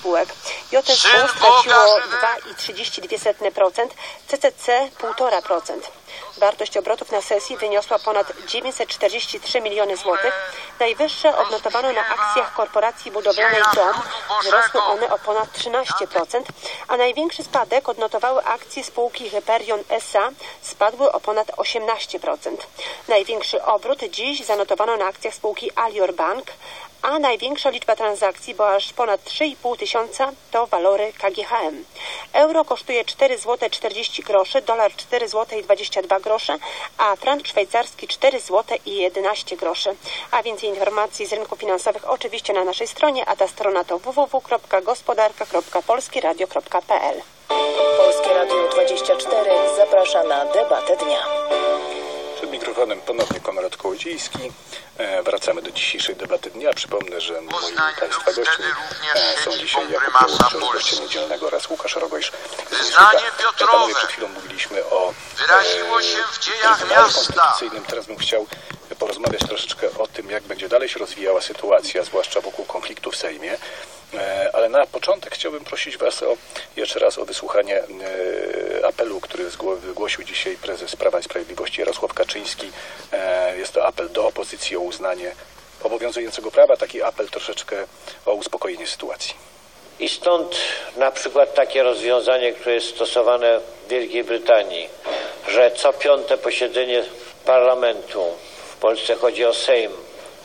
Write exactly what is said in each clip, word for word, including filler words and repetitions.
spółek. J S O straciło dwa i trzydzieści dwie procent, C C C półtora procent. Wartość obrotów na sesji wyniosła ponad dziewięćset czterdzieści trzy miliony złotych. Najwyższe odnotowano na akcjach korporacji budowlanej Dom. Wzrosły one o ponad trzynaście procent, a największy spadek odnotowały akcje spółki Hyperion S A. Spadły o ponad osiemnaście procent. Największy obrót dziś zanotowano na akcjach spółki Alior Bank, a największa liczba transakcji, bo aż ponad trzy i pół tysiąca, to walory K G H M. Euro kosztuje cztery złote czterdzieści groszy, dolar cztery złote dwadzieścia dwa grosze, a frank szwajcarski cztery złote jedenaście groszy. A więcej informacji z rynków finansowych oczywiście na naszej stronie, a ta strona to w w w kropka gospodarka kropka polskieradio kropka p l. Polskie Radio dwadzieścia cztery zaprasza na debatę dnia. Przed mikrofonem ponownie Konrad Kołodziejski. E, wracamy do dzisiejszej debaty dnia. Przypomnę, że moimi Państwa gośćmi e, są dzisiaj Jakub Kołodziejski, gościem niedzielnego oraz Łukasz Rogojsz. Panowie, przed chwilą mówiliśmy o wyraziło się w dziejach Trybunale miasta. Konstytucyjnym. Teraz bym chciał porozmawiać troszeczkę o tym, jak będzie dalej się rozwijała sytuacja, zwłaszcza wokół konfliktu w Sejmie. Ale na początek chciałbym prosić Was o, jeszcze raz o wysłuchanie apelu, który wygłosił dzisiaj prezes Prawa i Sprawiedliwości Jarosław Kaczyński. Jest to apel do opozycji o uznanie obowiązującego prawa, taki apel troszeczkę o uspokojenie sytuacji. I stąd na przykład takie rozwiązanie, które jest stosowane w Wielkiej Brytanii, że co piąte posiedzenie parlamentu, w Polsce chodzi o Sejm,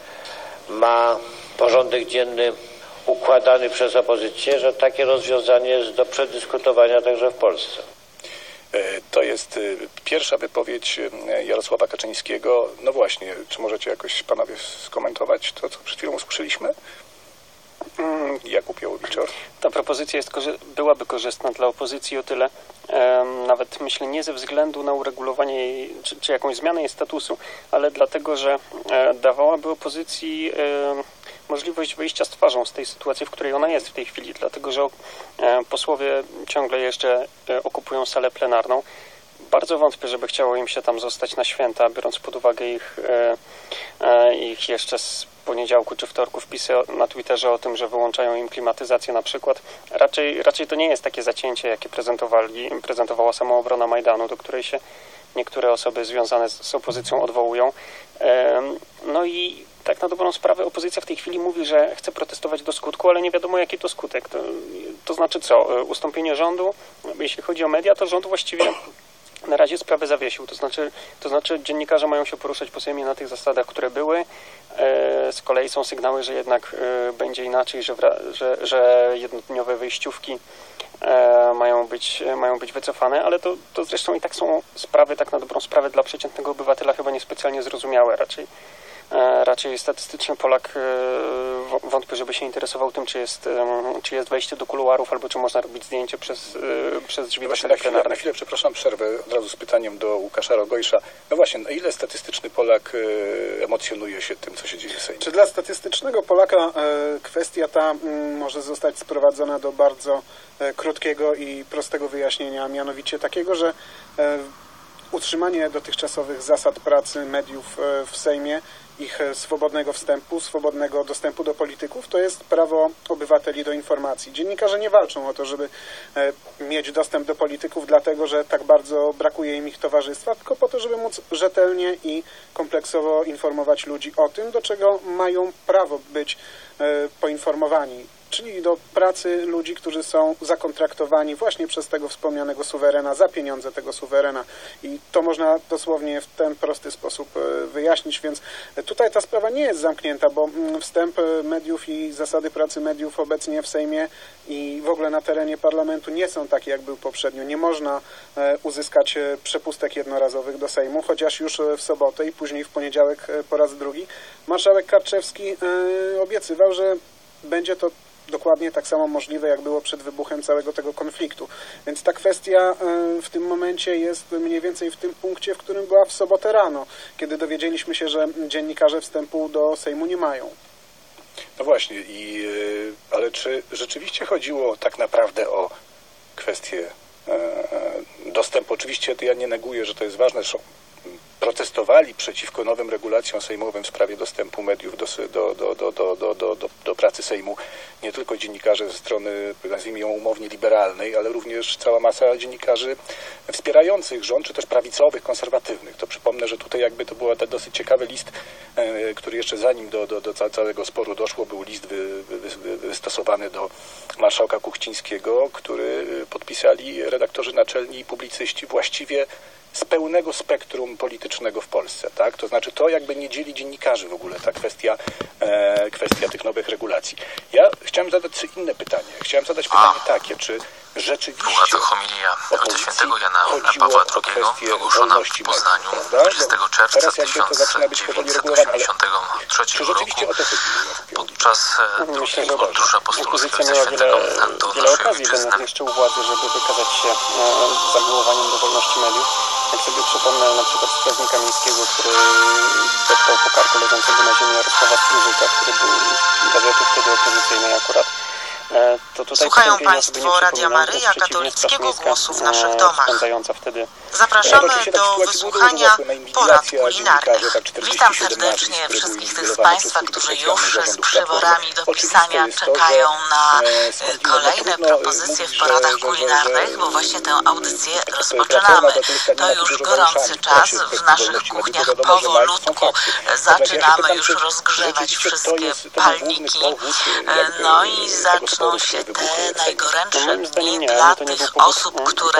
ma porządek dzienny układany przez opozycję, że takie rozwiązanie jest do przedyskutowania także w Polsce. To jest pierwsza wypowiedź Jarosława Kaczyńskiego. No właśnie, czy możecie jakoś panowie skomentować to, co przed chwilą usłyszeliśmy? Jakub Jołowiczor. Ta propozycja jest, byłaby korzystna dla opozycji o tyle, nawet myślę nie ze względu na uregulowanie jej, czy, czy jakąś zmianę jej statusu, ale dlatego, że dawałaby opozycji możliwość wyjścia z twarzą z tej sytuacji, w której ona jest w tej chwili, dlatego że posłowie ciągle jeszcze okupują salę plenarną. Bardzo wątpię, żeby chciało im się tam zostać na święta, biorąc pod uwagę ich, ich jeszcze z poniedziałku czy wtorku wpisy na Twitterze o tym, że wyłączają im klimatyzację na przykład. Raczej, raczej to nie jest takie zacięcie, jakie prezentowali, prezentowała Samoobrona Majdanu, do której się niektóre osoby związane z, z opozycją odwołują. No i tak na dobrą sprawę opozycja w tej chwili mówi, że chce protestować do skutku, ale nie wiadomo jaki to skutek. To, to znaczy co? Ustąpienie rządu? Jeśli chodzi o media, to rząd właściwie na razie sprawę zawiesił. To znaczy, to znaczy dziennikarze mają się poruszać po Sejmie na tych zasadach, które były. Z kolei są sygnały, że jednak będzie inaczej, że, że, że jednodniowe wyjściówki mają być, mają być wycofane, ale to, to zresztą i tak są sprawy, tak na dobrą sprawę dla przeciętnego obywatela chyba niespecjalnie zrozumiałe. Raczej Raczej statystyczny Polak wątpię, żeby się interesował tym, czy jest, czy jest wejście do kuluarów, albo czy można robić zdjęcie przez, przez drzwi do sali plenarnej. Na chwilę, przepraszam, przerwę od razu z pytaniem do Łukasza Rogojsza. No właśnie, na ile statystyczny Polak emocjonuje się tym, co się dzieje w Sejmie? Czy dla statystycznego Polaka kwestia ta może zostać sprowadzona do bardzo krótkiego i prostego wyjaśnienia, mianowicie takiego, że utrzymanie dotychczasowych zasad pracy mediów w Sejmie, ich swobodnego wstępu, swobodnego dostępu do polityków, to jest prawo obywateli do informacji. Dziennikarze nie walczą o to, żeby mieć dostęp do polityków, dlatego że tak bardzo brakuje im ich towarzystwa, tylko po to, żeby móc rzetelnie i kompleksowo informować ludzi o tym, do czego mają prawo być poinformowani. Czyli do pracy ludzi, którzy są zakontraktowani właśnie przez tego wspomnianego suwerena, za pieniądze tego suwerena. I to można dosłownie w ten prosty sposób wyjaśnić, więc tutaj ta sprawa nie jest zamknięta, bo wstęp mediów i zasady pracy mediów obecnie w Sejmie i w ogóle na terenie parlamentu nie są takie, jak był poprzednio. Nie można uzyskać przepustek jednorazowych do Sejmu, chociaż już w sobotę i później w poniedziałek po raz drugi marszałek Karczewski obiecywał, że będzie to dokładnie tak samo możliwe, jak było przed wybuchem całego tego konfliktu. Więc ta kwestia w tym momencie jest mniej więcej w tym punkcie, w którym była w sobotę rano, kiedy dowiedzieliśmy się, że dziennikarze wstępu do Sejmu nie mają. No właśnie, i, ale czy rzeczywiście chodziło tak naprawdę o kwestię dostępu? Oczywiście ja nie neguję, że to jest ważne, zresztą protestowali przeciwko nowym regulacjom sejmowym w sprawie dostępu mediów do, do, do, do, do, do, do, do, do pracy Sejmu nie tylko dziennikarze ze strony, nazwijmy ją umownie, liberalnej, ale również cała masa dziennikarzy wspierających rząd, czy też prawicowych, konserwatywnych. To przypomnę, że tutaj jakby to był dosyć ciekawy list, e, który jeszcze zanim do, do, do całego sporu doszło, był list wy, wy, wy, wystosowany do marszałka Kuchcińskiego, który podpisali redaktorzy naczelni i publicyści właściwie z pełnego spektrum politycznego w Polsce, tak? To znaczy to jakby nie dzieli dziennikarzy w ogóle, ta kwestia, e, kwestia tych nowych regulacji. Ja chciałem zadać inne pytanie. Chciałem zadać pytanie takie, czy rzeczywiście Była to homilia ojca świętego Jana Pawła drugiego wygłoszona w Poznaniu dwudziestego czerwca tysiąc dziewięćset osiemdziesiątego trzeciego roku podczas drugiego Ordusza Apostolskiego Ojca Świętego Antona będąc jeszcze u władzy, żeby wykazać się e, zamiłowaniem do wolności mediów. Jak sobie przypomnę na przykład strażnika miejskiego, który deptał po karku leżącego na ziemi Jarosława Strużyka, który był gazety wtedy opozycyjnej akurat. To tutaj Słuchają Państwo Radia Maryja, katolickiego głosu w naszych domach. Wtedy, Zapraszamy do wysłuchania porad kulinarnych. Witam serdecznie wszystkich tych z Państwa, którzy już z przyborami do pisania czekają na kolejne propozycje w poradach kulinarnych, bo właśnie tę audycję rozpoczynamy. To już gorący czas w naszych kuchniach powolutku. Zaczynamy już rozgrzewać wszystkie palniki. No i zaczynamy się te najgorętsze dni dla tych osób, które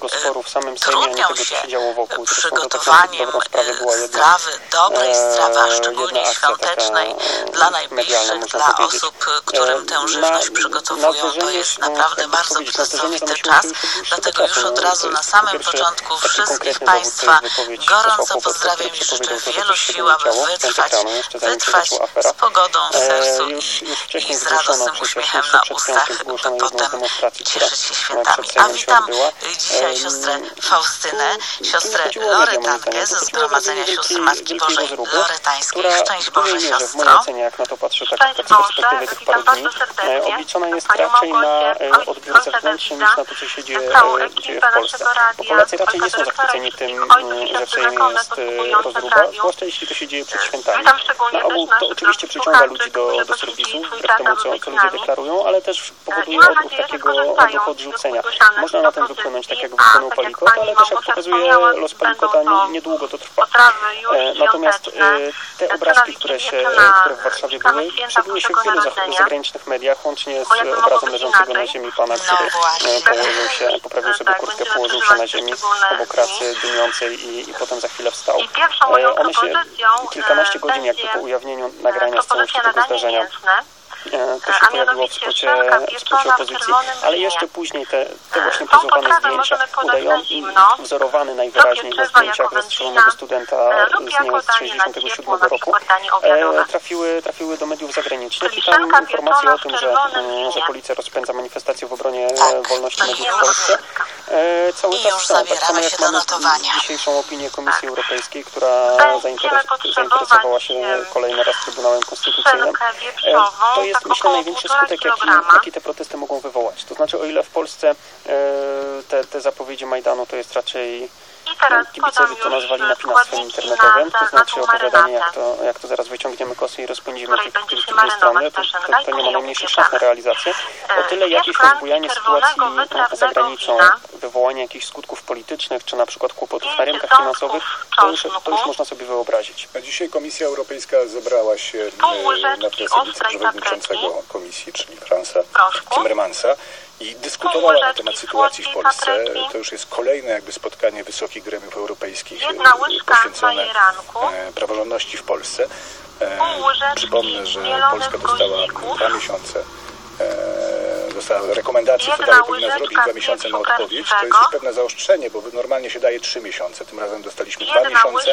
trudnią się w przygotowaniu strawy, dobrej strawy, a szczególnie świątecznej dla najbliższych, dla osób, którym tę żywność przygotowują. To jest naprawdę bardzo pracowity czas, dlatego już od razu na samym początku wszystkich Państwa gorąco pozdrawiam i życzę wielu sił, aby wytrwać, wytrwać z pogodą w sercu i, i z radosnym uśmiechem na ustach, by potem cieszyć się świętami. A witam dzisiaj siostrę Faustynę, siostrę Loretankę ze Zgromadzenia Sióstr Matki Bożej Loretańskiej. Szczęść Boże, siostro. Jak na to patrzę tak z perspektywy tych paru dni, obliczona jest raczej na odbiór zewnętrzny niż na to, co się dzieje, dzieje w Polsce. Bo Polacy raczej nie są zachwyceni tym, że w Sejmie jest rozruba, zwłaszcza jeśli to się dzieje przed świętami. Na ogół to oczywiście przyciąga ludzi do, do serwisu, wbrew temu, co, co ludzie deklarują, ale też powoduje odruch takiego odruchu odrzucenia. Można na tym wypłynąć tak, jak wypłynął Palikot, ale też jak pokazuje los Palikota, niedługo to trwa. Natomiast te obrazki, które, się, które w Warszawie były, przebiły się w wielu zagranicznych mediach, łącznie z obrazem leżącego na ziemi pana, który położył się, poprawił sobie kurtkę, położył się na ziemi obok racy dymiącej i, i potem za chwilę wstał. One się kilkanaście godzin jakby po ujawnieniu nagrania z całości tego zdarzenia to się pojawiło w spocie, w spocie opozycji, ale jeszcze później te, te właśnie pozowane zdjęcia udają, wzorowane najwyraźniej na zdjęciach zastrzelonego studenta z nie z sześćdziesiątego siódmego roku, e, trafiły, trafiły do mediów zagranicznych i tam informacje o tym, że, że policja rozpędza manifestacje w obronie wolności mediów w Polsce, e, cały czas są. Tak samo jak mamy dzisiejszą opinię Komisji Europejskiej, która zainteresowała się kolejny raz Trybunałem Konstytucyjnym. E, to jest myślę największy skutek, jaki, jaki te protesty mogą wywołać. To znaczy, o ile w Polsce e, te, te zapowiedzi Majdanu to jest raczej kibicowie to nazwali napinactwem internetowym, to znaczy opowiadanie, jak to, jak to zaraz wyciągniemy kosy i rozpędzimy tych z drugiej strony, to, to, to nie ma najmniejszych szans na realizację. O tyle jakieś rozbujanie sytuacji za granicą, wywołanie jakichś skutków politycznych, czy na przykład kłopotów na rynkach finansowych, to już, to już można sobie wyobrazić. A dzisiaj Komisja Europejska zebrała się na presję wiceprzewodniczącego Komisji, czyli Fransa Timmermansa, i dyskutowała na temat sytuacji w Polsce. To już jest kolejne jakby spotkanie wysokich gremiów europejskich poświęcone praworządności w Polsce. Przypomnę, że Polska dostała dwa miesiące dostała rekomendację, co dalej powinna zrobić, dwa miesiące na odpowiedź. To jest już pewne zaostrzenie, bo normalnie się daje trzy miesiące. Tym razem dostaliśmy dwa miesiące.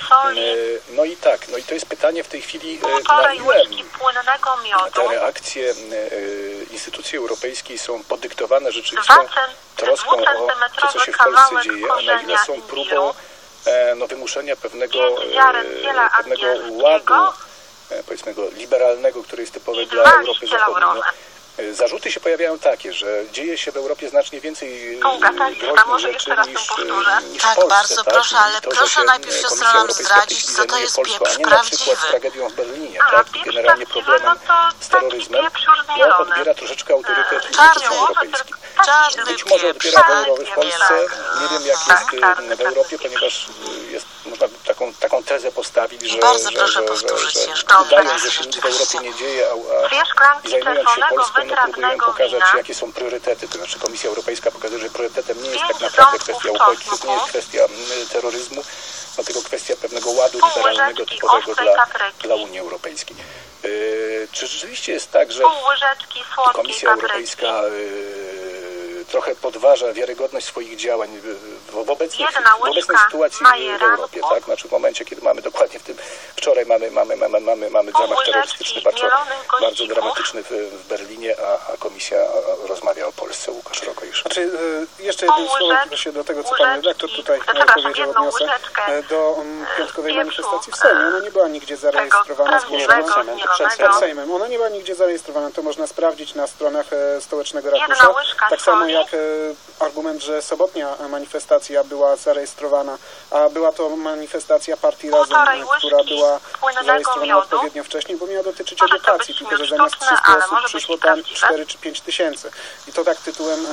No i tak, no i to jest pytanie w tej chwili, na ile te reakcje instytucji europejskiej są podyktowane rzeczywistą troską o to, co się w Polsce dzieje, a na ile są próbą no, wymuszenia pewnego, pewnego ładu, powiedzmy go, liberalnego, który jest typowy dla Europy Zachodniej. No, Zarzuty się pojawiają takie, że dzieje się w Europie znacznie więcej groźnych rzeczy niż, niż tak, w Polsce. bardzo tak? proszę, ale to, proszę najpierw siostro nam zdradzić, co to jest pieprz prawdziwy. Z tragedią w Berlinie, tak? Generalnie problemem z terroryzmem, no, odbiera troszeczkę autorytet instytucjom europejskim. Być może odbiera w Polsce, nie wiem jak jest w Europie, ponieważ jest, można taką, taką tezę postawić, że, bardzo że, proszę że, powtórzyć że, jeszcze udają, że się nic w Europie nie dzieje, a, a zajmując się Polską, no, próbują pokazać, jakie są priorytety. To znaczy Komisja Europejska pokazuje, że priorytetem nie jest tak naprawdę kwestia uchodźców, nie jest kwestia terroryzmu, no, tylko kwestia pewnego ładu liberalnego typowego dla, dla Unii Europejskiej. Yy, czy rzeczywiście jest tak, że Komisja Europejska yy, trochę podważa wiarygodność swoich działań w, w, obecnych, w obecnej sytuacji w Europie, tak? Znaczy w momencie, kiedy mamy dokładnie w tym, wczoraj mamy, mamy, mamy, mamy, mamy zamach terrorystyczny bardzo, bardzo dramatyczny w, w Berlinie, a, a Komisja rozmawia o Polsce. Łukasz Rokojsz. Znaczy, y, jeszcze jednym słowem tylko się do tego, co pan redaktor tutaj powiedział, odniosę. Do um, piątkowej manifestacji w Sejmie. Ona nie była nigdzie zarejestrowana, zgłoszona przed Sejmem. Ona nie była nigdzie zarejestrowana. To można sprawdzić na stronach e, Stołecznego Ratusza. Tak samo jak e, argument, że sobotnia manifestacja była zarejestrowana, a była to manifestacja partii Razem, która była zarejestrowana odpowiednio wcześniej, bo miała dotyczyć edukacji, tylko że zamiast trzystu osób przyszło tam cztery czy pięć tysięcy. I to tak tytułem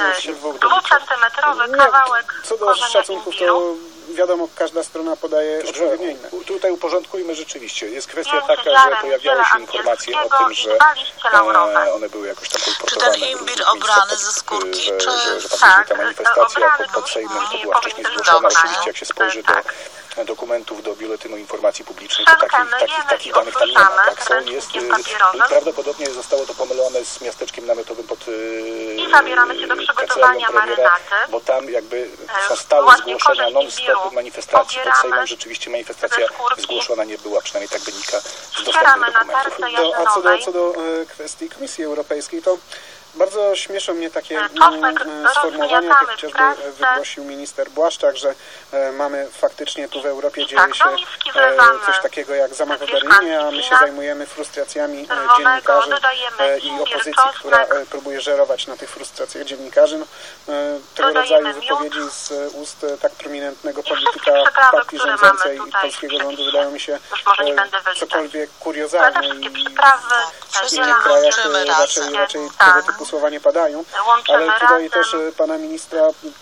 dwucentymetrowy kawałek. Co do szacunków, to wiadomo, każda strona podaje odpowiednio inne. Tutaj uporządkujmy rzeczywiście. Jest kwestia taka, że pojawiały się informacje o tym, że e, one były jakoś tam kolportowane. Czy ten imbir obrany ze skórki, że, czy... że, że faktycznie ta manifestacja pod, pod Sejmem to była wcześniej zgłoszona. Oczywiście jak się spojrzy do dokumentów, do Biuletynu Informacji Publicznej, to takich, takich, takich danych tam nie ma. Tak, są, jest, prawdopodobnie zostało to pomylone z miasteczkiem namiotowym pod I zabieramy się do przygotowania marynaty, bo tam jakby są stałe zgłoszenia non-stop manifestacji. Pod Sejmem rzeczywiście manifestacja zgłoszona nie była, przynajmniej tak wynika z dostępnych dokumentów. Do, a co do, co do e, kwestii Komisji Europejskiej, to bardzo śmieszą mnie takie mm, sformułowania, jakie chociażby wygłosił minister Błaszczak, że e, mamy faktycznie tu w Europie dzieje się e, coś takiego jak zamach w Berlinie, a my się zajmujemy frustracjami e, dziennikarzy e, i opozycji, która e, próbuje żerować na tych frustracjach dziennikarzy. No, e, tego rodzaju wypowiedzi z e, ust e, tak prominentnego polityka partii rządzącej i polskiego rządu wydają mi się e, cokolwiek kuriozalne i w innych krajach e, raczej, raczej tego typu słowa nie padają, ale tutaj też pana ministra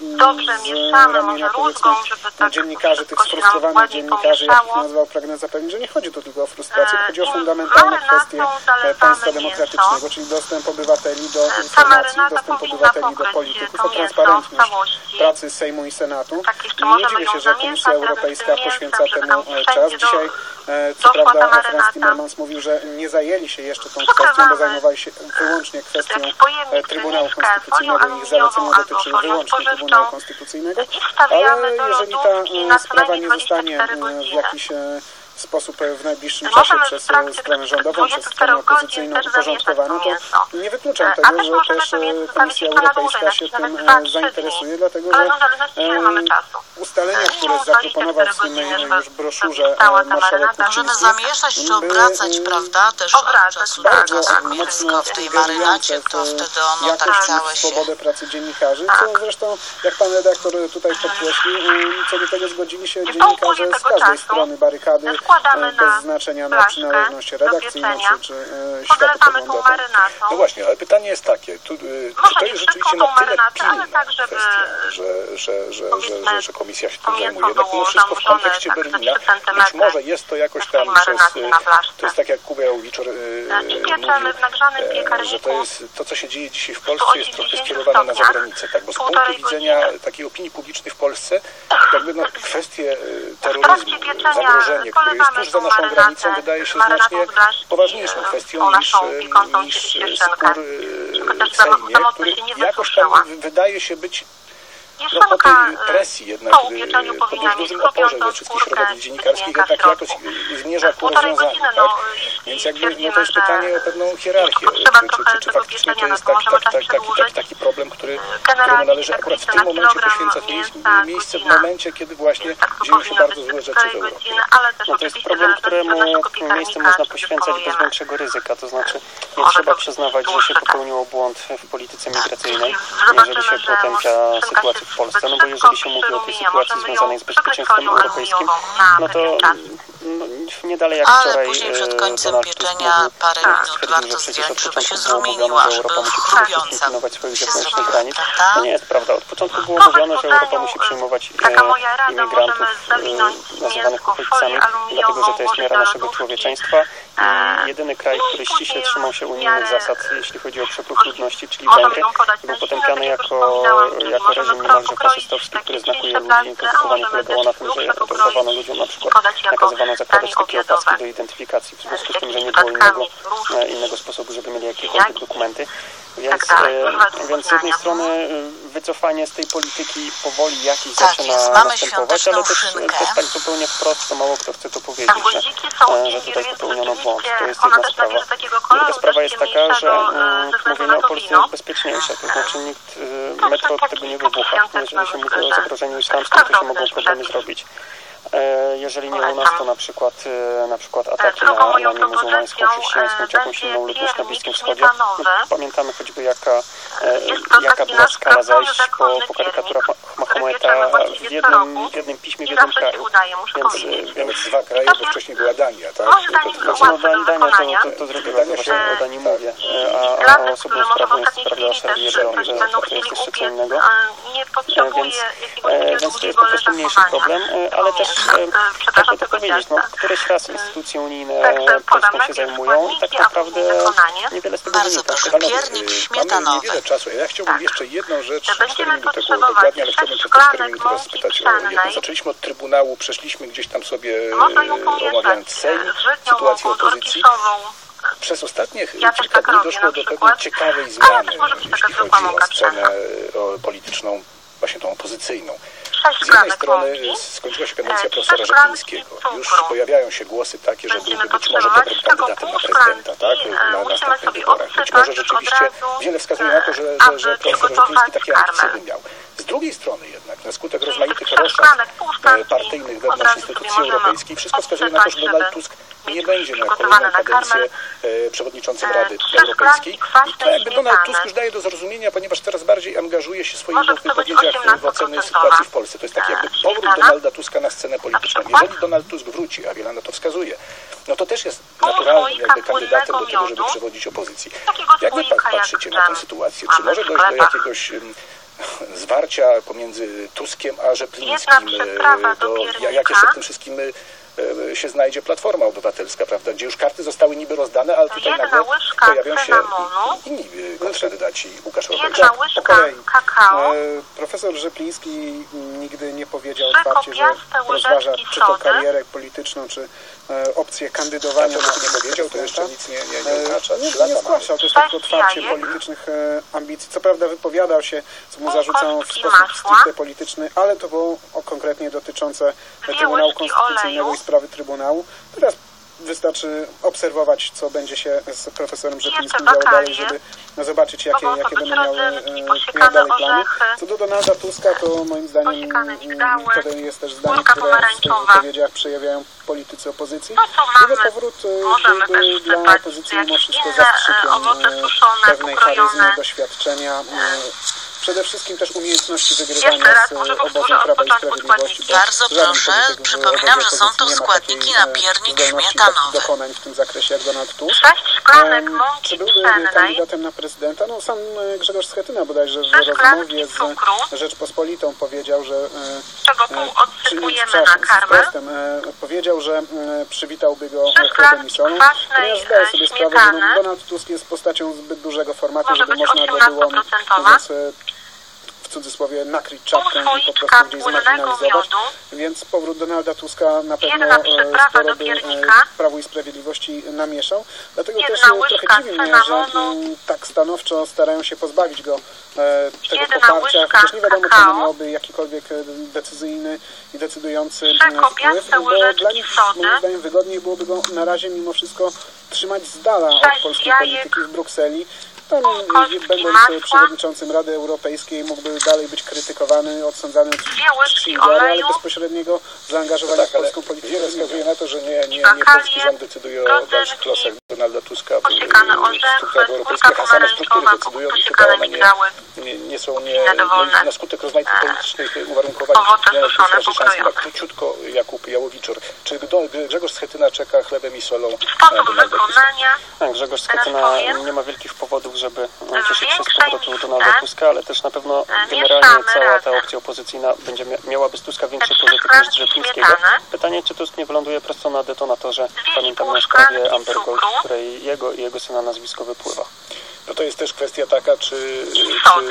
z ramienia, powiedzmy, dziennikarzy, tych sfrustrowanych dziennikarzy, jakich nazwał, pragnę zapewnić, że nie chodzi tu tylko o frustrację, to chodzi o fundamentalne kwestie państwa demokratycznego, czyli dostęp obywateli do informacji, dostęp obywateli do polityków, o transparentność pracy Sejmu i Senatu. I nie dziwię się, że Komisja Europejska poświęca temu czas. Dzisiaj, co prawda, Frans Timmermans mówił, że nie zajęli się jeszcze tą kwestią, bo zajmowali się wyłącznie kwestią Trybunału Konstytucyjnego i ich zalecenia dotyczyły wyłącznie Trybunału Konstytucyjnego, ale jeżeli ta sprawa nie zostanie w jakiś sposób w najbliższym czasie przez stronę rządową, przez stronę opozycyjną uporządkowana, to nie wykluczam tego, że też Komisja Europejska się tym zainteresuje, dlatego że ustalenia, które zaproponował w słynnej już broszurze marszałek Kuchciński, możemy zamieszać czy obracać, prawda, też od czasu do czasu mięsko w tej marynacie, to wtedy ono tak całe się... swobodę pracy dziennikarzy, co zresztą, jak pan redaktor tutaj podkreślił, co do tego zgodzili się dziennikarze z każdej strony barykady, bez znaczenia na przynależność redakcyjną czy, czy e, światopoglądową. No właśnie, ale pytanie jest takie, tu, czy to jest rzeczywiście na tyle pilna kwestia, że, że, że, że, że komisja się tym zajmuje. Jednak mimo wszystko w kontekście Berlina być może jest to jakoś tam przez... To jest tak jak Kuba Jołowiczor mówił, że to jest to, co się dzieje dzisiaj w Polsce, jest trochę skierowane na zagranicę, tak? Bo z punktu widzenia takiej opinii publicznej w Polsce jakby no, kwestie terroryzmu, zagrożenie, które jest tuż za naszą granicą, wydaje się znacznie poważniejszą kwestią niż, niż spór w Sejmie, który jakoś tam wydaje się być no, po tej presji jednak, po dość dużym oporze ze wszystkich środowisk dziennikarskich jednak jakoś zmierza ku rozwiązaniu, tak? Więc jakby no to jest pytanie o pewną hierarchię, czy, czy, czy, czy faktycznie to jest taki, taki, taki, taki, taki problem, który, któremu należy akurat w tym momencie poświęcać miejsce, w momencie, kiedy właśnie dzieją się bardzo złe rzeczy w Europie. No to jest problem, któremu miejsce można poświęcać bez większego ryzyka, to znaczy nie trzeba przyznawać, że się popełniło błąd w polityce migracyjnej, jeżeli się potępia sytuację w Polsce, no bo jeżeli się mówi o tej sytuacji związanej z bezpieczeństwem europejskim, no to no, nie dalej jak wczoraj ale później przed końcem pieczenia parę minut warto zdjąć, żeby się zrumieniła, żeby chrupiąca wewnętrznych granic. To nie jest prawda. Od początku było mówione, że Europa musi przyjmować e, imigrantów e, nazywanych uchodźcami, dlatego że to jest miara naszego człowieczeństwa i jedyny kraj, który ściśle trzymał się unijnych zasad, jeśli chodzi o przepływ ludności, czyli Węgry, był potępiany jako, jako reżim niemalże faszystowski, który znakuje ludzi. To zdecydowanie polegało na tym, że rozdawano ludziom na przykład nakazywano zakładać takie opaski do identyfikacji, w związku z tym, że nie było innego, innego sposobu, żeby mieli jakiekolwiek dokumenty. Więc, e, więc z jednej strony wycofanie z tej polityki powoli jakiś tak zaczyna jest, mamy następować, ale też, szynkę. też tak zupełnie wprost, to mało kto chce to powiedzieć, że, że tutaj popełniono błąd. To jest jedna sprawa. Druga sprawa jest taka, że mm, mówienie o Polsce jest bezpieczniejsze, to znaczy nikt y, metro od tego nie wybucha. Jeżeli się mówi o zagrożeniu islamskim, to się mogą problemy zrobić. Jeżeli nie u nas, to na przykład, na przykład ataki na, na niemuzułmańską, chrześcijańską czy jakąś inną ludność na Bliskim Wschodzie. Pamiętamy choćby jaka, jaka była skala zajść po, po karykaturach Mahometa w jednym, w jednym piśmie, w jednym kraju. Więc, więc dwa kraje, bo wcześniej była Dania, tak? To, to, no, Dania to, to, to zrobiła, to właśnie o Danii mówię. A, a osobną sprawą jest sprawa Szerbii Leone, że to jest jeszcze co innego. Więc, więc to jest po prostu mniejszy problem, ale też jakby to powiedzieć, no, któryś raz instytucje unijne Polską się zajmują i tak naprawdę niewiele z tego Bardzo proszę, piernik śmietanowy. Mamy niewiele czasu. Ja chciałbym jeszcze jedną rzecz, cztery minuty było dokładnie, ale chciałbym przez te cztery minuty was spytać o jedno. Zaczęliśmy od Trybunału, przeszliśmy gdzieś tam sobie omawiając Sejm, sytuację opozycji. Przez ostatnie kilka dni doszło do pewnej ciekawej zmiany, jeśli chodzi o scenę polityczną, właśnie tą opozycyjną. Z jednej strony skończyła się kadencja profesora Rzeplińskiego. Już pojawiają się głosy takie, że byłby być może dobrym kandydatem na prezydenta, tak? Na następnych wyborach. Być może rzeczywiście wiele wskazuje na to, że, że, że profesor Rzepliński takie ambicje by miał. Z drugiej strony jednak, na skutek rozmaitych roszad partyjnych wewnątrz instytucji europejskiej, wszystko wskazuje na to, że Donald Tusk nie będzie miał kolejną kadencję przewodniczącym Rady Europejskiej. I to jakby Donald Tusk już daje do zrozumienia, ponieważ coraz bardziej angażuje się w swoich wypowiedziach w oceny sytuacji w Polsce. To jest taki jakby powrót Donalda Tuska na scenę polityczną. Jeżeli Donald Tusk wróci, a wiele na to wskazuje, no to też jest naturalnym jakby kandydatem do tego, żeby przewodzić opozycji. Jak wy patrzycie na tę sytuację? Czy może dojść do jakiegoś zwarcia pomiędzy Tuskiem a Rzeplińskim? Do, jak jeszcze w tym wszystkim się znajdzie Platforma Obywatelska, prawda, gdzie już karty zostały niby rozdane, ale tutaj nagle pojawią się inni kontrkandydaci. Łukasz Olejnik. Po kolei. Profesor Rzepliński nigdy nie powiedział otwarcie, że rozważa czy to karierę polityczną, czy opcję kandydowania. To, że nie powiedział, to jeszcze nic nie, nie, nie oznacza. Nie, nie zgłaszał też tak otwarcie politycznych ambicji. Co prawda wypowiadał się, co mu zarzucano w sposób stricte polityczny, ale to było konkretnie dotyczące Trybunału Konstytucyjnego i sprawy Trybunału. Teraz wystarczy obserwować, co będzie się z profesorem Rzeplińskim działo dalej, żeby no, zobaczyć, jakie, jakie będą miały, miały dalej plany. Co do Donalda Tuska, to moim zdaniem to jest też zdanie, które w swoich wypowiedziach przejawiają politycy opozycji. Jego powrót byłby dla opozycji mimo wszystko zastrzykiem pewnej charyzmy, doświadczenia, przede wszystkim też umiejętności wygrywania z obozem Prawa i Sprawiedliwości. Bardzo proszę, przypominam, że są tu składniki na piernik śmietanowy. Dokonań w tym zakresie jak Donald Tusk. Czy byłby kandydatem na prezydenta? No sam Grzegorz Schetyna bodajże w rozmowie z Rzeczpospolitą powiedział, że czy, z Prestem, powiedział, że przywitałby go chlebem i solą. Ponieważ zdaję sobie sprawę, że Donald Tusk jest postacią zbyt dużego formatu, żeby można by było mówiąc cudzysłowie nakryć czapką i po prostu gdzieś zmarginalizować. Więc powrót Donalda Tuska na pewno sporo by Prawu i Sprawiedliwości namieszał. Dlatego też trochę dziwi mnie, że tak stanowczo starają się pozbawić go tego poparcia, chociaż nie wiadomo, czy ono miałoby jakikolwiek decyzyjny i decydujący wpływ, bo dla nich moim zdaniem wygodniej byłoby go na razie mimo wszystko trzymać z dala od polskiej polityki w Brukseli. Tam, będąc przewodniczącym Rady Europejskiej, mógłby dalej być krytykowany, odsądzany od Schindlera, ale bezpośredniego zaangażowania no tak, w polską politykę. Wiele wskazuje na to, że nie, nie, nie polski rząd decyduje o dalszych losach Donalda Tuska w strukturach europejskich, a same struktury decydują i chyba one nie, nie, nie są nie, na skutek rozmaitych politycznych uwarunkowań nie tak króciutko. Jakub Jałowiczor. Czy Grzegorz Schetyna czeka chlebem i solą na Donalda Tuska? Tak, Grzegorz Schetyna nie ma wielkich powodów, żeby cieszyć się z powrotu Donalda Tuska, ale też na pewno generalnie cała ta opcja opozycyjna będzie miałaby z Tuska większy pożytek niż z Rzeplińskiego. Pytanie, czy Tusk nie wyląduje prosto na detonatorze, pamiętam na sprawie Amber Gold, w której jego i jego syna nazwisko wypływa. No to jest też kwestia taka, czy, czy,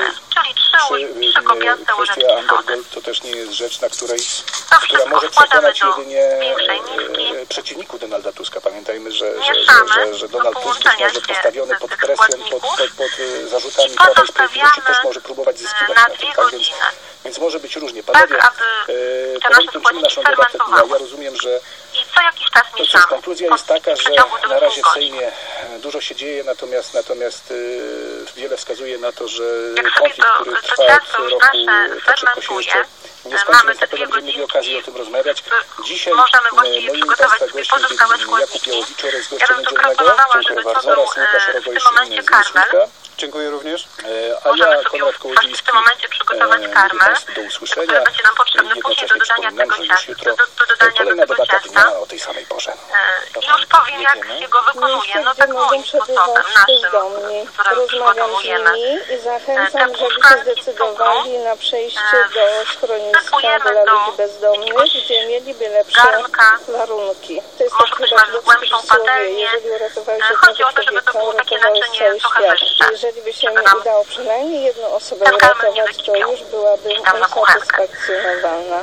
czy kwestia Amber Gold to też nie jest rzecz, na której, która może przekonać jedynie e, przeciwników Donalda Tuska. Pamiętajmy, że, że, że, że, że Donald Tusk być może postawiony pod presją, pod, pod, pod zarzutami Prawa i Sprawiedliwości też może próbować zyskiwać na tym, tak? Więc, więc może być różnie. Panowie, e, powoli kończymy naszą debatę dnia. Ja rozumiem, że to cóż, konkluzja jest taka, że na razie w Sejmie dużo się dzieje, natomiast natomiast yy, wiele wskazuje na to, że konflikt, który trwa od roku, tak szybko się jeszcze nie skończy, więc na pewno będziemy mieli okazję o tym rozmawiać. Dzisiaj moim Państwa gościem był Jakub Jałowiczor z gościa niedzielnego. Dziękuję bardzo. Oraz Łukasz Rogojsz z Rzecznika. Dziękuję również. A ja, Konrad Kołodziejski, mówię Państwu do usłyszenia. Jednocześnie przypominam, że już jutro kolejna debata dnia o tej samej porze. I już powiem, jak go wykonuje. No tak moim sposobem, naszym, którym przygotowujemy. I zachęcam, żeby się zdecydowali na przejście do schroniska dla ludzi bezdomnych, gdzie mieliby lepsze warunki. To jest tak chyba głębszą patelnię. Jeżeli uratowałeś jednego człowieka, uratowałeś cały świat. Jeżeli by się nie udało przynajmniej jedną osobę uratować, to już byłaby usatysfakcjonowana.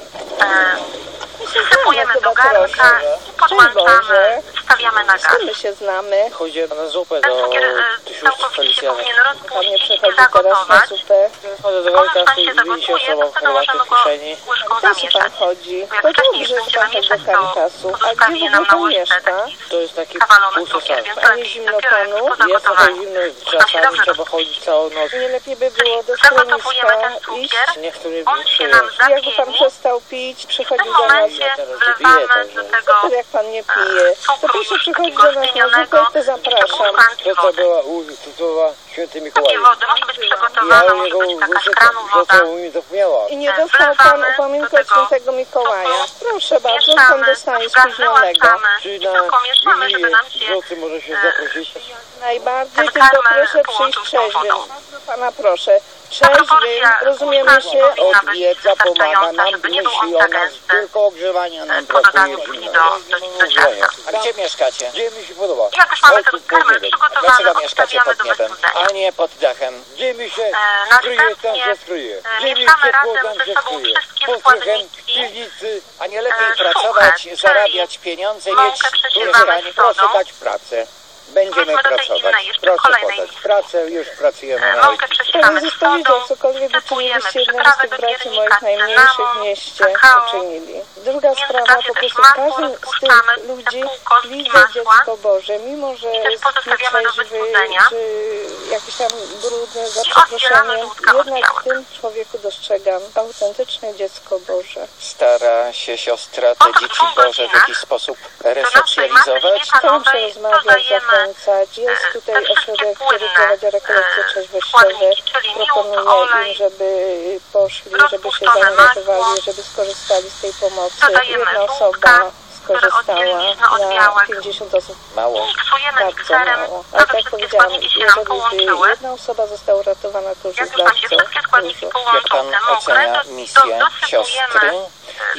Wsypujemy do garnka i podłączamy, stawiamy na gaz. My się znamy. Chodzi na zupę Ten do cukier tysiąca całkowicie się powinien Pan nie rozpuścić i przechodzi teraz na zagotować. zupę. Chodzę do On Wojtka, tam się widzi zagotuje, osobą to wtedy możemy go kieszeni. łyżką Po co Pan zamieszać. chodzi? Bo jak To wcześniej dobrze, że będziemy Pan chodzi do mieszać, to Caritasu. A pozostawi gdzie nam w na ogóle łyżce mieszka? taki To jest taki zawalony cukier, półsesal. więc Ani lepiej zimnotonu? dopiero po Jest trochę zagotowaniu. zimno, Tam się czasami dobrze trzeba chodzić całą noc. Nie lepiej by było do Zagotowujemy ten schroniska iść? cukier, Niech to nie on się nam przyjeżdża. Jakby Pan zapieni. przestał pić, W przychodzi tym do nas. momencie wlewamy do tego To jak Pan nie pije, to cukru proszę już przychodzić takiego do nas na stępionego zupę, to zapraszam. i To wody. była u, to była święty Mikołaj. Takiej wody musi być przygotowana, może być taka z kranu woda. to mi zapomniała. I nie dostał Pan upominku od świętego Mikołaja. Proszę bardzo, Pan dostanie spóźnionego. Czy I tylko mieszamy, żeby nam się nocy może się zaprosić? Najbardziej, ten tylko karmel proszę połączył przyjść z tą trzeźwym. wodą. Pana proszę, trzeźwym, proporcja rozumiemy tłuszczu się? powinna być Odwiedza, pomaga wystarczająca, nam, żeby nie był myśli on o za nas, gęsty tylko ogrzewania nam po dodaniu brakuje. krwi do, do, do ciasta. A gdzie mieszkacie? Gdzie mi się podoba? I jak już mamy ten karmel Chodź, przygotowany, Dlaczego mieszkacie odstawiamy pod do niebem, wystudzenia. a nie pod dachem? Gdzie mi się E, skryje, tam Następnie się skryje. e, Gdzie mi mieszamy ciepło, razem tam ze się sobą skryje. wszystkie Pod strychem, składniki. piwnicy. A nie lepiej E, pracować, suche, zarabiać czyli pieniądze, mąkę mieć przesiewamy mieszkanie? z sodą. Proszę dać pracę. Będziemy Wróćmy do tej pracować. innej, jeszcze Proszę kolejnej podać misji. pracę, już pracujemy E, na Mąkę ojcu. przesiewamy Jezus z sodą, powiedział, cokolwiek wsypujemy uczyniliście jednemu z przyprawy tych do braci piernika, moich najmniejszych w cynamon, mieście, kakao. uczynili. Druga W sprawa, międzyczasie po też prostu masło każdy z rozpuszczamy, tych te ludzi pół kostki widzę masła. dziecko Boże, mimo że I też jest pozostawiamy do nietrzeźwy, wystudzenia. czy jakiś tam brudny, za I oddzielamy przeproszeniem, żółtka od jednak białek. w tym człowieku dostrzegam autentyczne dziecko Boże. Stara się siostra Po te to dzieci dwóch Boże w godzinach jakiś sposób do naszej resocjalizować? masy Staram się śmietanowej rozmawiać, dodajemy zachęcać. Jest e, tutaj te wszystkie ośrodek, który płynne, prowadzi rekolekcje e, trzeźwościowe. składniki, czyli miód, Proponuję im, olej, żeby poszli, żeby się rozpuszczone zaangażowali, masło. żeby skorzystali z tej pomocy. Dodajemy Jedna żółtka, osoba które skorzystała oddzieliliśmy od na białek. pięćdziesiąt osób. Mało. Miksujemy Bardzo mikserem, mało. Ale żeby tak wszystkie powiedziałam, składniki się nam jeżeli by połączyły. jedna osoba została uratowana, to już Jak jest już nam się bardzo wszystkie składniki dużo. połączą, Jak pan te mokre, ocenia to misję do, dosypujemy siostry? e,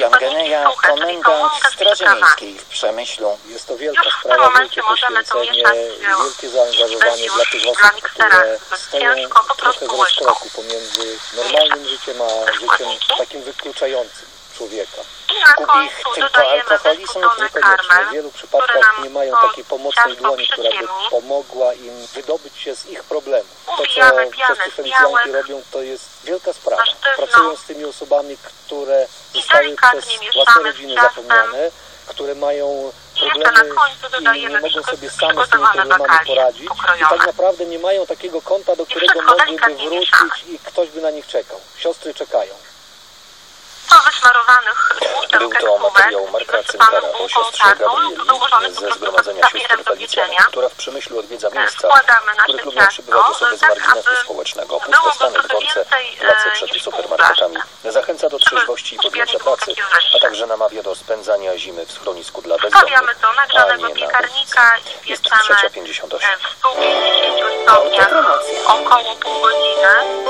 Jan Geneja, komendant Straży Miejskiej w Przemyślu. Jest to wielka sprawa, wielkie poświęcenie, wielkie zaangażowanie dla tych osób, które stoją trochę w rozkroku pomiędzy normalnym życiem a życiem takim wykluczającym człowieka. Gubi ich tylko alkoholizm? Niekoniecznie. W wielu przypadkach nie mają takiej pomocnej dłoni, która by pomogła im wydobyć się z ich problemu. To, co wszyscy policjanci robią, to jest wielka sprawa. Pracują z tymi osobami, które zostały przez własne rodziny zapomniane, które mają problemy i nie mogą sobie same z tymi problemami poradzić i tak naprawdę nie mają takiego konta, do którego mogliby wrócić i ktoś by na nich czekał. Siostry czekają. Był to materiał Marka Cynkara o siostrze Gabrieli ze Zgromadzenia Sióstr Galicjanek, która w Przemyślu odwiedza miejsca, w których lubią przybywać osoby z marginesu społecznego, pustostany, dworce, place przed supermarketami. Zachęca do trzeźwości i podjęcia pracy, a także namawia do spędzania zimy w schronisku dla bezdomnych, a nie na ulicy. Jest trzecia pięćdziesiąt osiem. Około pół godziny,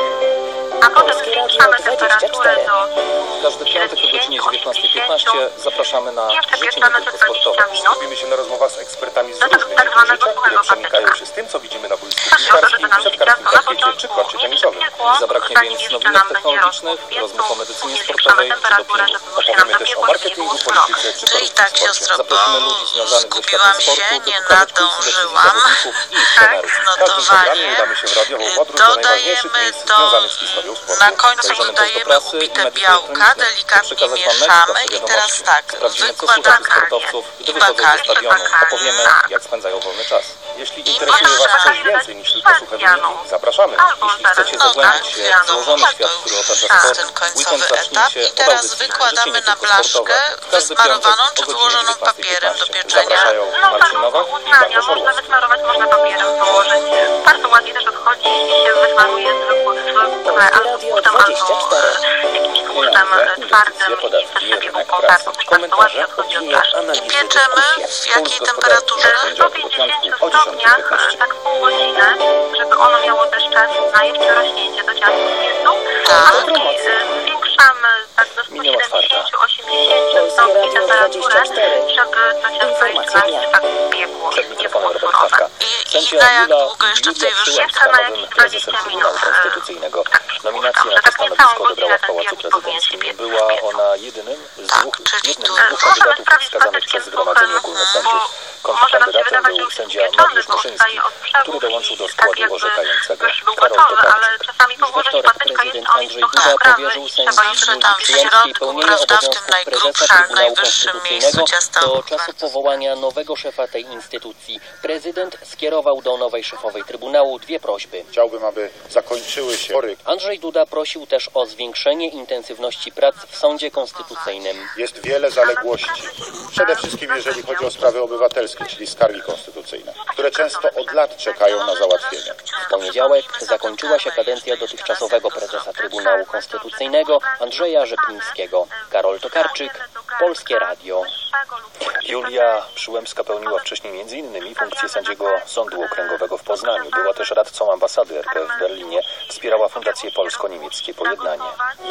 a potem zwiększamy temperaturę do Każdy piątek o godzinie dziewiętnastej piętnaście zapraszamy na życie nie tylko sportowe. Skupimy się na rozmowach z ekspertami z różnych dziedzin życia, które przenikają się z tym, co widzimy na boisku piłkarskim, siatkarskim, parkiecie czy korcie tenisowym. Nie zabraknie więc nowinek technologicznych, rozmów o medycynie sportowej czy dopingu. Opowiemy też o marketingu, polityce czy Czyli tak, korupcji w siostro, sporcie. bo Zaprosimy ludzi związanych ze zgubiłam światem się, sportu, nie do nadążyłam. zawodników i ich trenerów. Tak, W każdym programie notowanie. udamy się w radiową podróż do najważniejszych Dodajemy miejsc do... związanych z historią sportu. Na końcu Zajrzymy też do dodajemy prasy i ubite mediów białka, elektronicznych. delikatnie Przekazać wam mieszamy najnowsze i teraz wiadomości. tak, Sprawdzimy, co słychać u wykładamy sportowców, gdy i wychodzą ze bakali, stadionu. bakali. Opowiemy, jak spędzają wolny czas. Jeśli I interesuje możemy Was coś zaraz więcej niż tylko suche wyniki, zapraszamy. Jeśli chcecie No zagłębić tak, się ja w no, złożony to świat, już który otacza tak, sport, ten końcowy weekend etap zacznijcie i od teraz audycji Życie wykładamy nie na tylko blaszkę sportowe. Każdy wysmarowaną piątek czy o godzinie wyłożoną dziewiętnastej papierem do piętnaście. pieczenia. Zapraszają Marcin Nowak i Bartosz Można Orłowski. wysmarować, można papierem wyłożyć. Bardzo ładnie też odchodzi, jeśli się wysmaruje zwykłym albo tłuszczem, albo jakimś tłuszczem twardym i też przebiegł kontaktu. Bardzo ładnie odchodzi od blaszki. I pieczemy w jakiej temperaturze? sto pięćdziesięciu stopniach, tak pół godziny, żeby ono miało też czas na jeszcze rośnięcie do ciasta piętu. A później zwiększamy tak do stu siedemdziesięciu do osiemdziesięciu stopni temperaturę, żeby to ciasto jeszcze nam się tak piekło, nie było surowe. I, I na jak długo jeszcze w tej wyższynce? Na jakieś dwadzieścia minut. Konstytucyjnego. Nominacja na to stanowisko odebrała w Pałacu Prezydenckim. Była ona jedynym z dwóch, jednym z dwóch kandydatów wskazanych przez Zgromadzenie Ogólne Sędziów. Kontrkandydatem był sędzia Mariusz Muszyński, który dołączył do składu orzekającego. Karol Tokarczyk. Już we wtorek prezydent Andrzej Duda powierzył sędziemu Przyjemskiej pełnienie obowiązków prezesa Trybunału Konstytucyjnego do czasu powołania nowego szefa tej instytucji. Prezydent skierował do nowej szefowej Trybunału dwie prośby. Chciałbym, aby zakończyły się spory. Andrzej Duda prosił też o zwiększenie intensywności prac w Sądzie Konstytucyjnym. Jest wiele zaległości. Przede wszystkim jeżeli chodzi o sprawy obywatelskie, czyli skargi konstytucyjne, które często od lat czekają na załatwienie. W poniedziałek zakończyła się kadencja dotychczasowego prezesa Trybunału Konstytucyjnego Andrzeja Rzeplińskiego. Karol Tokarczyk, Polskie Radio. Julia Przyłębska pełniła wcześniej między innymi funkcję sędziego Sądu Okręgowego w Poznaniu. Była też radcą ambasady R P w Berlinie. Wspierała Fundację Polsko-Niemieckie Pojednanie.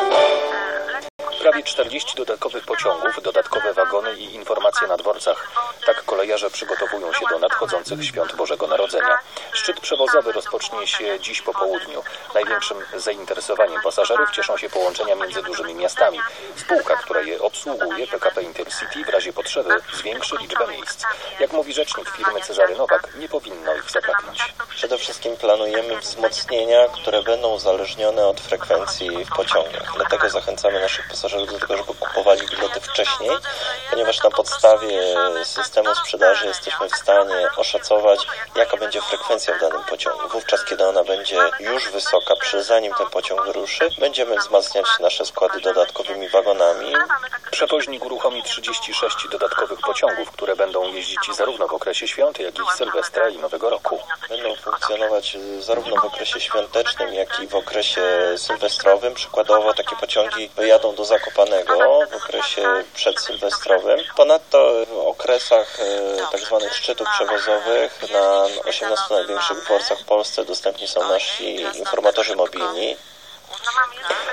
Prawie czterdzieści dodatkowych pociągów, dodatkowe wagony i informacje na dworcach. Tak kolejarze przygotowują się do nadchodzących świąt Bożego Narodzenia. Szczyt przewozowy rozpocznie się dziś po południu. Największym zainteresowaniem pasażerów cieszą się połączenia między dużymi miastami. Spółka, która je obsługuje, P K P Intercity, w razie potrzeby zwiększy liczbę miejsc. Jak mówi rzecznik firmy Cezary Nowak, nie powinno ich zabraknąć. Przede wszystkim planujemy wzmocnienia, które będą uzależnione od frekwencji w pociągach. Dlatego zachęcamy naszych pasażerów do tego, żeby kupowali bilety wcześniej, ponieważ na podstawie systemu sprzedaży jesteśmy w stanie oszacować, jaka będzie frekwencja w danym pociągu. Wówczas, kiedy ona będzie już wysoka, przy zanim ten pociąg wyruszy, będziemy wzmacniać nasze składy dodatkowymi wagonami. Przewoźnik uruchomi trzydzieści sześć dodatkowych pociągów, które będą jeździć zarówno w okresie świąt, jak i Sylwestra i Nowego Roku. Będą funkcjonować zarówno w okresie świątecznym, jak i w okresie sylwestrowym. Przykładowo takie pociągi wyjadą do Zakopanego w okresie przedsylwestrowym. Ponadto w okresach tak zwanych szczytów przewozowych na osiemnastu największych dworcach w Polsce dostępni są nasi informatorzy mobilni.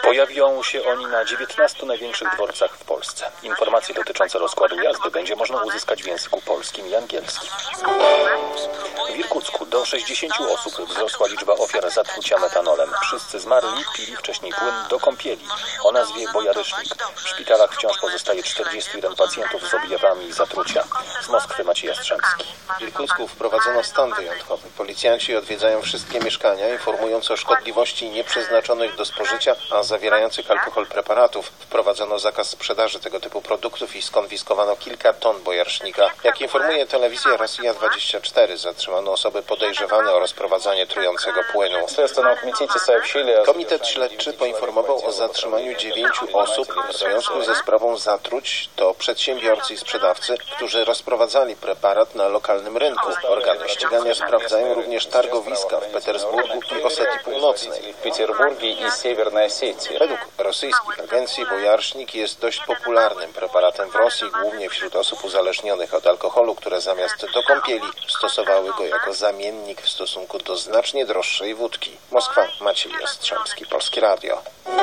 Pojawią się oni na dziewiętnastu największych dworcach w Polsce. Informacje dotyczące rozkładu jazdy będzie można uzyskać w języku polskim i angielskim. W Irkucku do sześćdziesięciu osób wzrosła liczba ofiar zatrucia metanolem. Wszyscy zmarli pili wcześniej płyn do kąpieli o nazwie bojarysznik. W szpitalach wciąż pozostaje czterdziestu jeden pacjentów z objawami zatrucia. Z Moskwy Maciej Jastrzębski. W Irkucku wprowadzono stan wyjątkowy. Policjanci odwiedzają wszystkie mieszkania, informując o szkodliwości nieprzeznaczonych do spożycia, a zawierających alkohol preparatów. Wprowadzono zakaz sprzedaży tego typu produktów i skonfiskowano kilka ton bojarsznika. Jak informuje telewizja Rosja dwadzieścia cztery, zatrzymano osoby podejrzewane o rozprowadzanie trującego płynu. Komitet Śledczy poinformował o zatrzymaniu dziewięciu osób w związku ze sprawą zatruć. To przedsiębiorcy i sprzedawcy, którzy rozprowadzali preparat na lokalnym rynku. Organy ścigania sprawdzają również targowiska w Petersburgu i Osetii Północnej. Według rosyjskich agencji bojarsznik jest dość popularnym preparatem w Rosji, głównie wśród osób uzależnionych od alkoholu, które zamiast do kąpieli stosowały go jako zamiennik w stosunku do znacznie droższej wódki. Moskwa, Maciej Jastrzębski, Polskie Radio.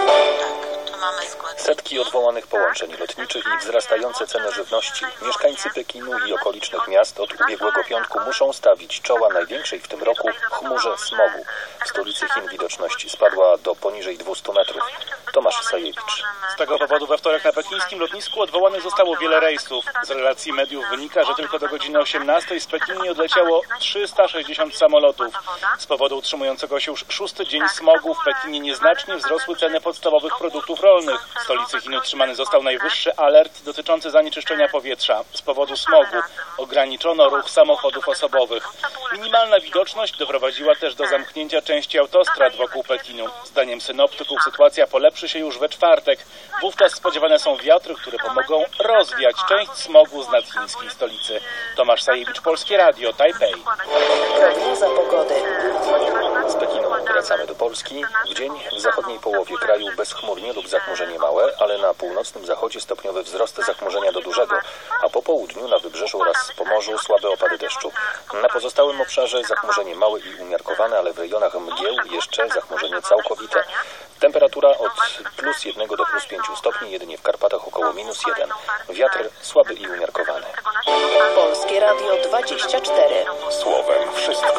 Setki odwołanych połączeń lotniczych i wzrastające ceny żywności. Mieszkańcy Pekinu i okolicznych miast od ubiegłego piątku muszą stawić czoła największej w tym roku chmurze smogu. W stolicy Chin widoczność spadła do poniżej dwustu metrów. Tomasz Sajewicz. Z tego powodu we wtorek na pekińskim lotnisku odwołanych zostało wiele rejsów. Z relacji mediów wynika, że tylko do godziny osiemnastej z Pekinu nie odleciało trzysta sześćdziesiąt samolotów. Z powodu utrzymującego się już szósty dzień smogu w Pekinie nieznacznie wzrosły ceny podstawowych produktów rolnych. W stolicy Chin utrzymany został najwyższy alert dotyczący zanieczyszczenia powietrza. Z powodu smogu ograniczono ruch samochodów osobowych. Minimalna widoczność doprowadziła też do zamknięcia części autostrad wokół Pekinu. Zdaniem synoptyków sytuacja polepszy się już we czwartek. Wówczas spodziewane są wiatry, które pomogą rozwiać część smogu z nadchińskiej stolicy. Tomasz Sajewicz, Polskie Radio, Tajpej. Prognoza pogody. Z Pekinu wracamy do Polski. W dzień w zachodniej połowie kraju bezchmurnie lub zachmurzenie małe, ale na północnym zachodzie stopniowy wzrost zachmurzenia do dużego, a po południu na Wybrzeżu oraz Pomorzu słabe opady deszczu. Na pozostałym obszarze zachmurzenie małe i umiarkowane, ale w rejonach mgieł jeszcze zachmurzenie całkowite. Temperatura od plus jednego do plus pięciu stopni, jedynie w Karpatach około minus jeden. Wiatr słaby i umiarkowany. Polskie Radio dwadzieścia cztery. Słowem wszystko.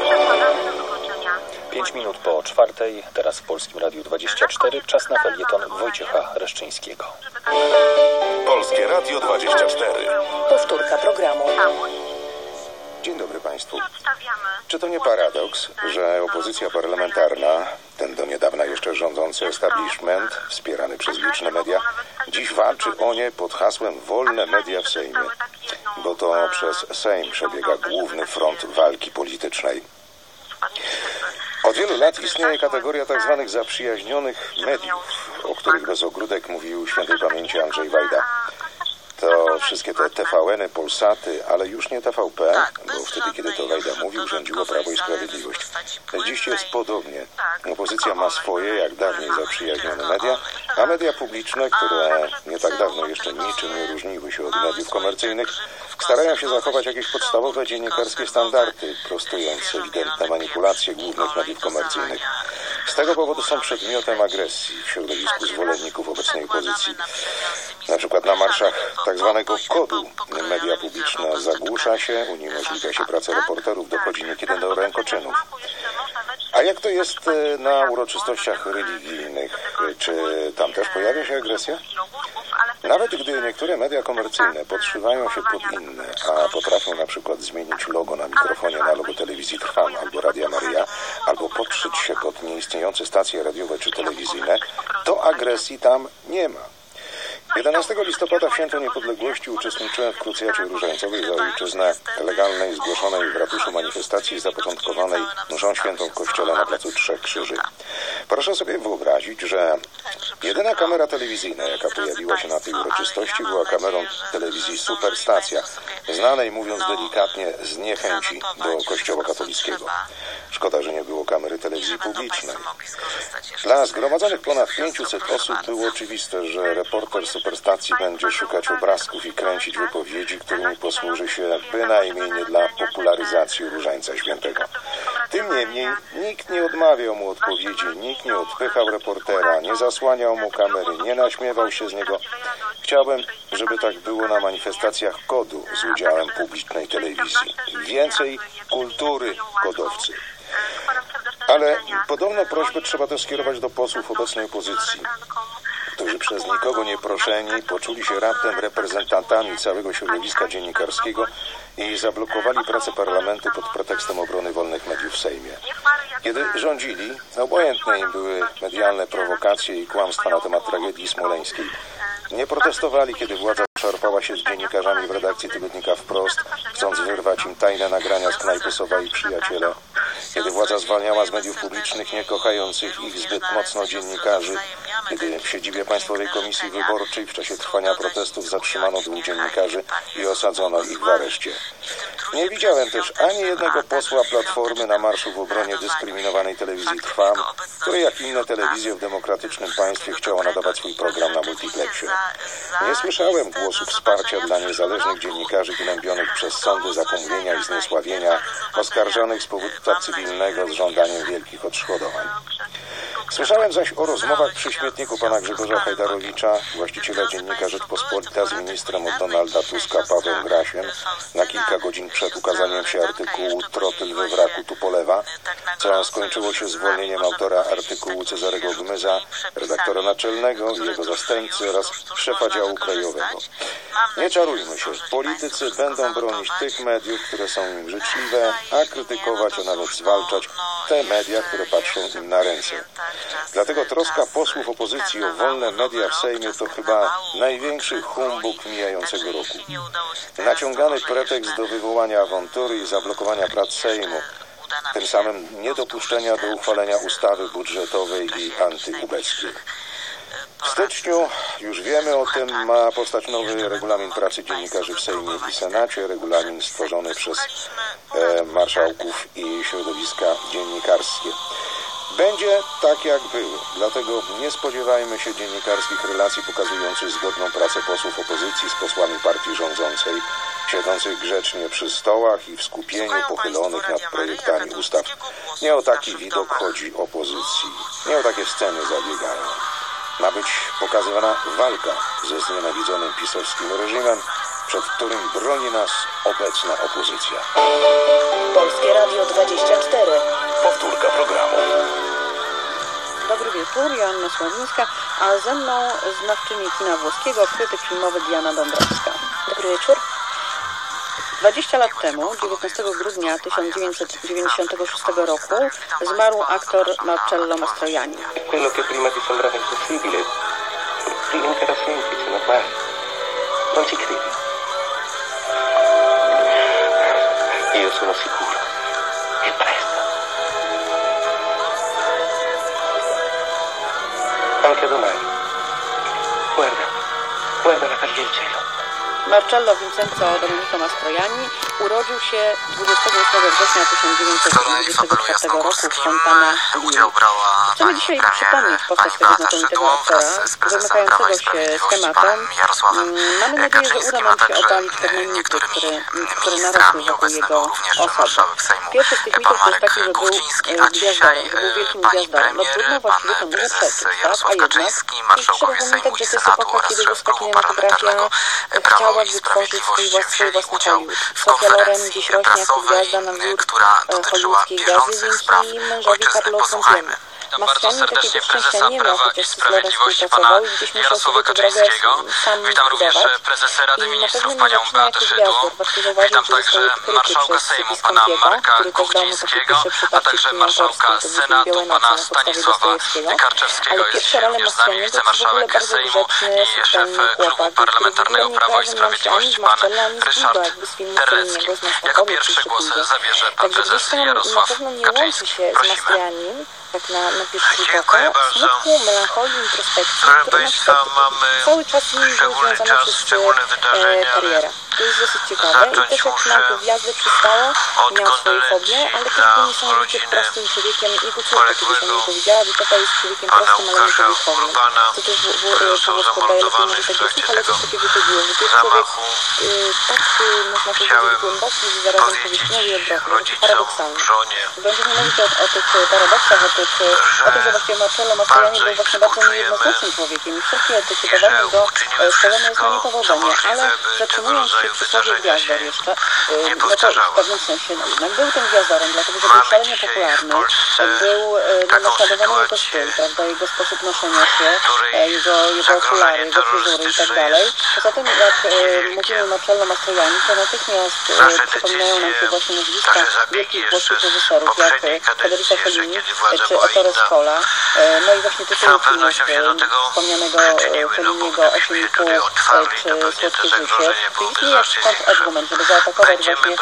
Pięć minut po czwartej, teraz w Polskim Radiu dwadzieścia cztery, czas na felieton Wojciecha Reszczyńskiego. Polskie Radio dwadzieścia cztery. Powtórka programu. Dzień dobry Państwu. Czy to nie paradoks, że opozycja parlamentarna, ten do niedawna jeszcze rządzący establishment, wspierany przez liczne media, dziś walczy o nie pod hasłem wolne media w Sejmie, bo to przez Sejm przebiega główny front walki politycznej. Od wielu lat istnieje kategoria tak zwanych zaprzyjaźnionych mediów, o których bez ogródek mówił świętej pamięci Andrzej Wajda. To wszystkie te T V N-y, Polsaty, ale już nie T V P, bo wtedy, kiedy to Wajda mówił, rządziło Prawo i Sprawiedliwość. Dziś jest podobnie. Opozycja ma swoje, jak dawniej zaprzyjaźnione media, a media publiczne, które nie tak dawno jeszcze niczym nie różniły się od mediów komercyjnych, starają się zachować jakieś podstawowe dziennikarskie standardy, prostując ewidentne manipulacje głównych mediów komercyjnych. Z tego powodu są przedmiotem agresji w środowisku zwolenników obecnej opozycji. Na przykład na marszach tak zwanego kodu media publiczne zagłusza się, uniemożliwia się pracę reporterów, dochodzi niekiedy do rękoczynów. A jak to jest na uroczystościach religijnych? Czy tam też pojawia się agresja? Nawet gdy niektóre media komercyjne podszywają się pod inne, a potrafią na przykład zmienić logo na mikrofonie na logo telewizji Trwam albo Radia Maryja, albo podszyć się pod nieistniejące stacje radiowe czy telewizyjne, to agresji tam nie ma. jedenastego listopada w Święto Niepodległości uczestniczyłem w krucjacie różańcowej za ojczyznę, legalnej, zgłoszonej w ratuszu manifestacji zapoczątkowanej mszą świętą w kościele na placu Trzech Krzyży. Proszę sobie wyobrazić, że jedyna kamera telewizyjna, jaka pojawiła się na tej uroczystości, była kamerą telewizji Superstacja, znanej, mówiąc delikatnie, z niechęci do kościoła katolickiego. Szkoda, że nie było kamery telewizji publicznej. Dla zgromadzonych ponad pięciuset osób było oczywiste, że reporter Superstacji będzie szukać obrazków i kręcić wypowiedzi, którymi posłuży się bynajmniej nie dla popularyzacji Różańca Świętego. Tym niemniej nikt nie odmawiał mu odpowiedzi, nikt nie odpychał reportera, nie zasłaniał mu kamery, nie naśmiewał się z niego. Chciałbym, żeby tak było na manifestacjach kodu z udziałem publicznej telewizji. Więcej kultury kodowcy. Ale podobno prośbę trzeba też skierować do posłów obecnej opozycji, którzy przez nikogo nie proszeni poczuli się raptem reprezentantami całego środowiska dziennikarskiego i zablokowali pracę parlamentu pod pretekstem obrony wolnych mediów w Sejmie. Kiedy rządzili, obojętne im były medialne prowokacje i kłamstwa na temat tragedii smoleńskiej. Nie protestowali, kiedy władza szarpała się z dziennikarzami w redakcji tygodnika Wprost, chcąc wyrwać im tajne nagrania z knajpy Sowa i Przyjaciele. Kiedy władza zwalniała z mediów publicznych niekochających ich zbyt mocno dziennikarzy. Kiedy w siedzibie Państwowej Komisji Wyborczej w czasie trwania protestów zatrzymano dwóch dziennikarzy i osadzono ich w areszcie. Nie widziałem też ani jednego posła Platformy na marszu w obronie dyskryminowanej telewizji Trwam, której jak inne telewizje w demokratycznym państwie chciała nadawać swój program na multiplexie. Nie słyszałem głosów wsparcia dla niezależnych dziennikarzy gnębionych przez sądy za pomówienia i zniesławienia, oskarżanych z powództwa cywilnego z żądaniem wielkich odszkodowań. Słyszałem zaś o rozmowach przy śmietniku pana Grzegorza Hajdarowicza, właściciela dziennika Rzeczpospolita, z ministrem od Donalda Tuska Pawłem Grasiem na kilka godzin przed ukazaniem się artykułu Trotyl we wraku Tupolewa, co skończyło się zwolnieniem autora artykułu Cezarego Gmyza, redaktora naczelnego, jego zastępcy oraz szefa działu krajowego. Nie czarujmy się, politycy będą bronić tych mediów, które są im życzliwe, a krytykować, a nawet zwalczać te media, które patrzą im na ręce. Dlatego troska posłów opozycji o wolne media w Sejmie to chyba największy humbug mijającego roku. Naciągany pretekst do wywołania awantury i zablokowania prac Sejmu, tym samym niedopuszczenia do uchwalenia ustawy budżetowej i antyubeckiej. W styczniu, już wiemy o tym, ma powstać nowy regulamin pracy dziennikarzy w Sejmie i Senacie, regulamin stworzony przez e, marszałków i środowiska dziennikarskie. Będzie tak, jak było. Dlatego nie spodziewajmy się dziennikarskich relacji pokazujących zgodną pracę posłów opozycji z posłami partii rządzącej, siedzących grzecznie przy stołach i w skupieniu pochylonych nad projektami ustaw. Nie o taki widok chodzi opozycji. Nie o takie sceny zabiegają. Ma być pokazywana walka ze znienawidzonym pisowskim reżimem, przed którym broni nas obecna opozycja. Polskie Radio dwadzieścia cztery. Powtórka programu. Dobry wieczór, Joanna Sławińska, a ze mną znawczyni kina włoskiego, krytyk filmowy Diana Dąbrowska. Dobry wieczór. dwadzieścia lat temu, dziewiętnastego grudnia tysiąc dziewięćset dziewięćdziesiątego szóstego roku, zmarł aktor Marcello Mastroianni. Quello che prima ti sembrava impossibile, diventerà semplice, normale. Non ci credi? Io sono sicuro. E presto. Anche domani. Guarda, guarda la taglia del cielo. Marcello Vincenzo Domenico Mastroianni urodził się dwudziestego ósmego września tysiąc dziewięćset dwudziestego czwartego roku w Fontana Liri. Chcemy dzisiaj przypomnieć postać tego znakomitego aktora, wymykającego się schematem. Mamy nadzieję, że uda nam się obalić pewne mity, które, które narosły wokół jego osoby. Pierwszy z tych mitów to jest taki, że był gwiazdorem, że był wielkim gwiazdorem. No trudno właściwie to może przeczyć, tak? A jednak trzeba pamiętać, że to jest epoka, kiedy włoska kinematografia chciała wytworzyć swój własny Hollywood. Sofia Loren dziś rośnie jako gwiazda na wzór hollywoodzkiej gwiazdy dzięki mężowi Carlo Contiemu. Mastroianni takiego szczęścia nie miał, chociaż z Loren współpracował i gdzieś musiał sobie tę drogę sam budować. I na pewno nie zaczyna jako gwiazdor. Warto zauważyć, że został odkryty przez Spiskontiego, który też dał mu takie pierwsze przypadki w kinie autorskim, to był film Białe noce na podstawie Dostojewskiego. Ale pierwsze role Mastroianniego to w ogóle bardzo grzeczny, subtelny chłopak, który w ogóle nie kojarzy nam się ani z Marcella, ani z Guido, jakby z filmu kolejnego, z Nastakowie czy Szybkiego. Także gdzieś tam na pewno nie łączy się z Mastroiannim tak na, na pierwszy rzut oka, smutku, melancholii, introspekcji, które na przykład cały czas z nimi były związane przez e, karierę. To jest dosyć ciekawe i też jak na gwiazdę przystało, miał swoje fobie, ale też był niesamowicie prostym człowiekiem. Jego córka kiedyś o nim powiedziała, że tata jest człowiekiem prostym, ale niepowierzchownym. To też Pawłowsko daje lepiej może tego słuch, ale coś takiego chodziło, że to jest człowiek y, tak, y, można powiedzieć, głęboki, że zarazem powierzchniowy i odwrotny. To paradoksalne. Będziemy mówić o, o tych paradoksach, o, tych, o tym, że właściwie Marcello Mastroianni był właśnie bardzo niejednoznacznym człowiekiem i wszelkie etykietowanie go szkolone jest na niepowodzenie, ale zatrzymując się przy słowie gwiazdor jeszcze, y, no to w pewnym sensie no, jednak był tym gwiazdorem, dlatego że był szalenie popularny, był no, naśladowany jego styl, prawda, jego sposób noszenia się, jego, jego okulary, jego fryzury i tak dalej. Poza tym, jak e, mówimy Marcello Mastroianni, to natychmiast e, przypominają nam się właśnie nazwiska wielkich włoskich reżyserów, jak Federico Fellini czy Ettore Scola. E, no i właśnie tytuły filmów wspomnianego Felliniego osiem i pół czy Słodkie życie. Czyli jak kontrargument, żeby zaatakować właśnie ten,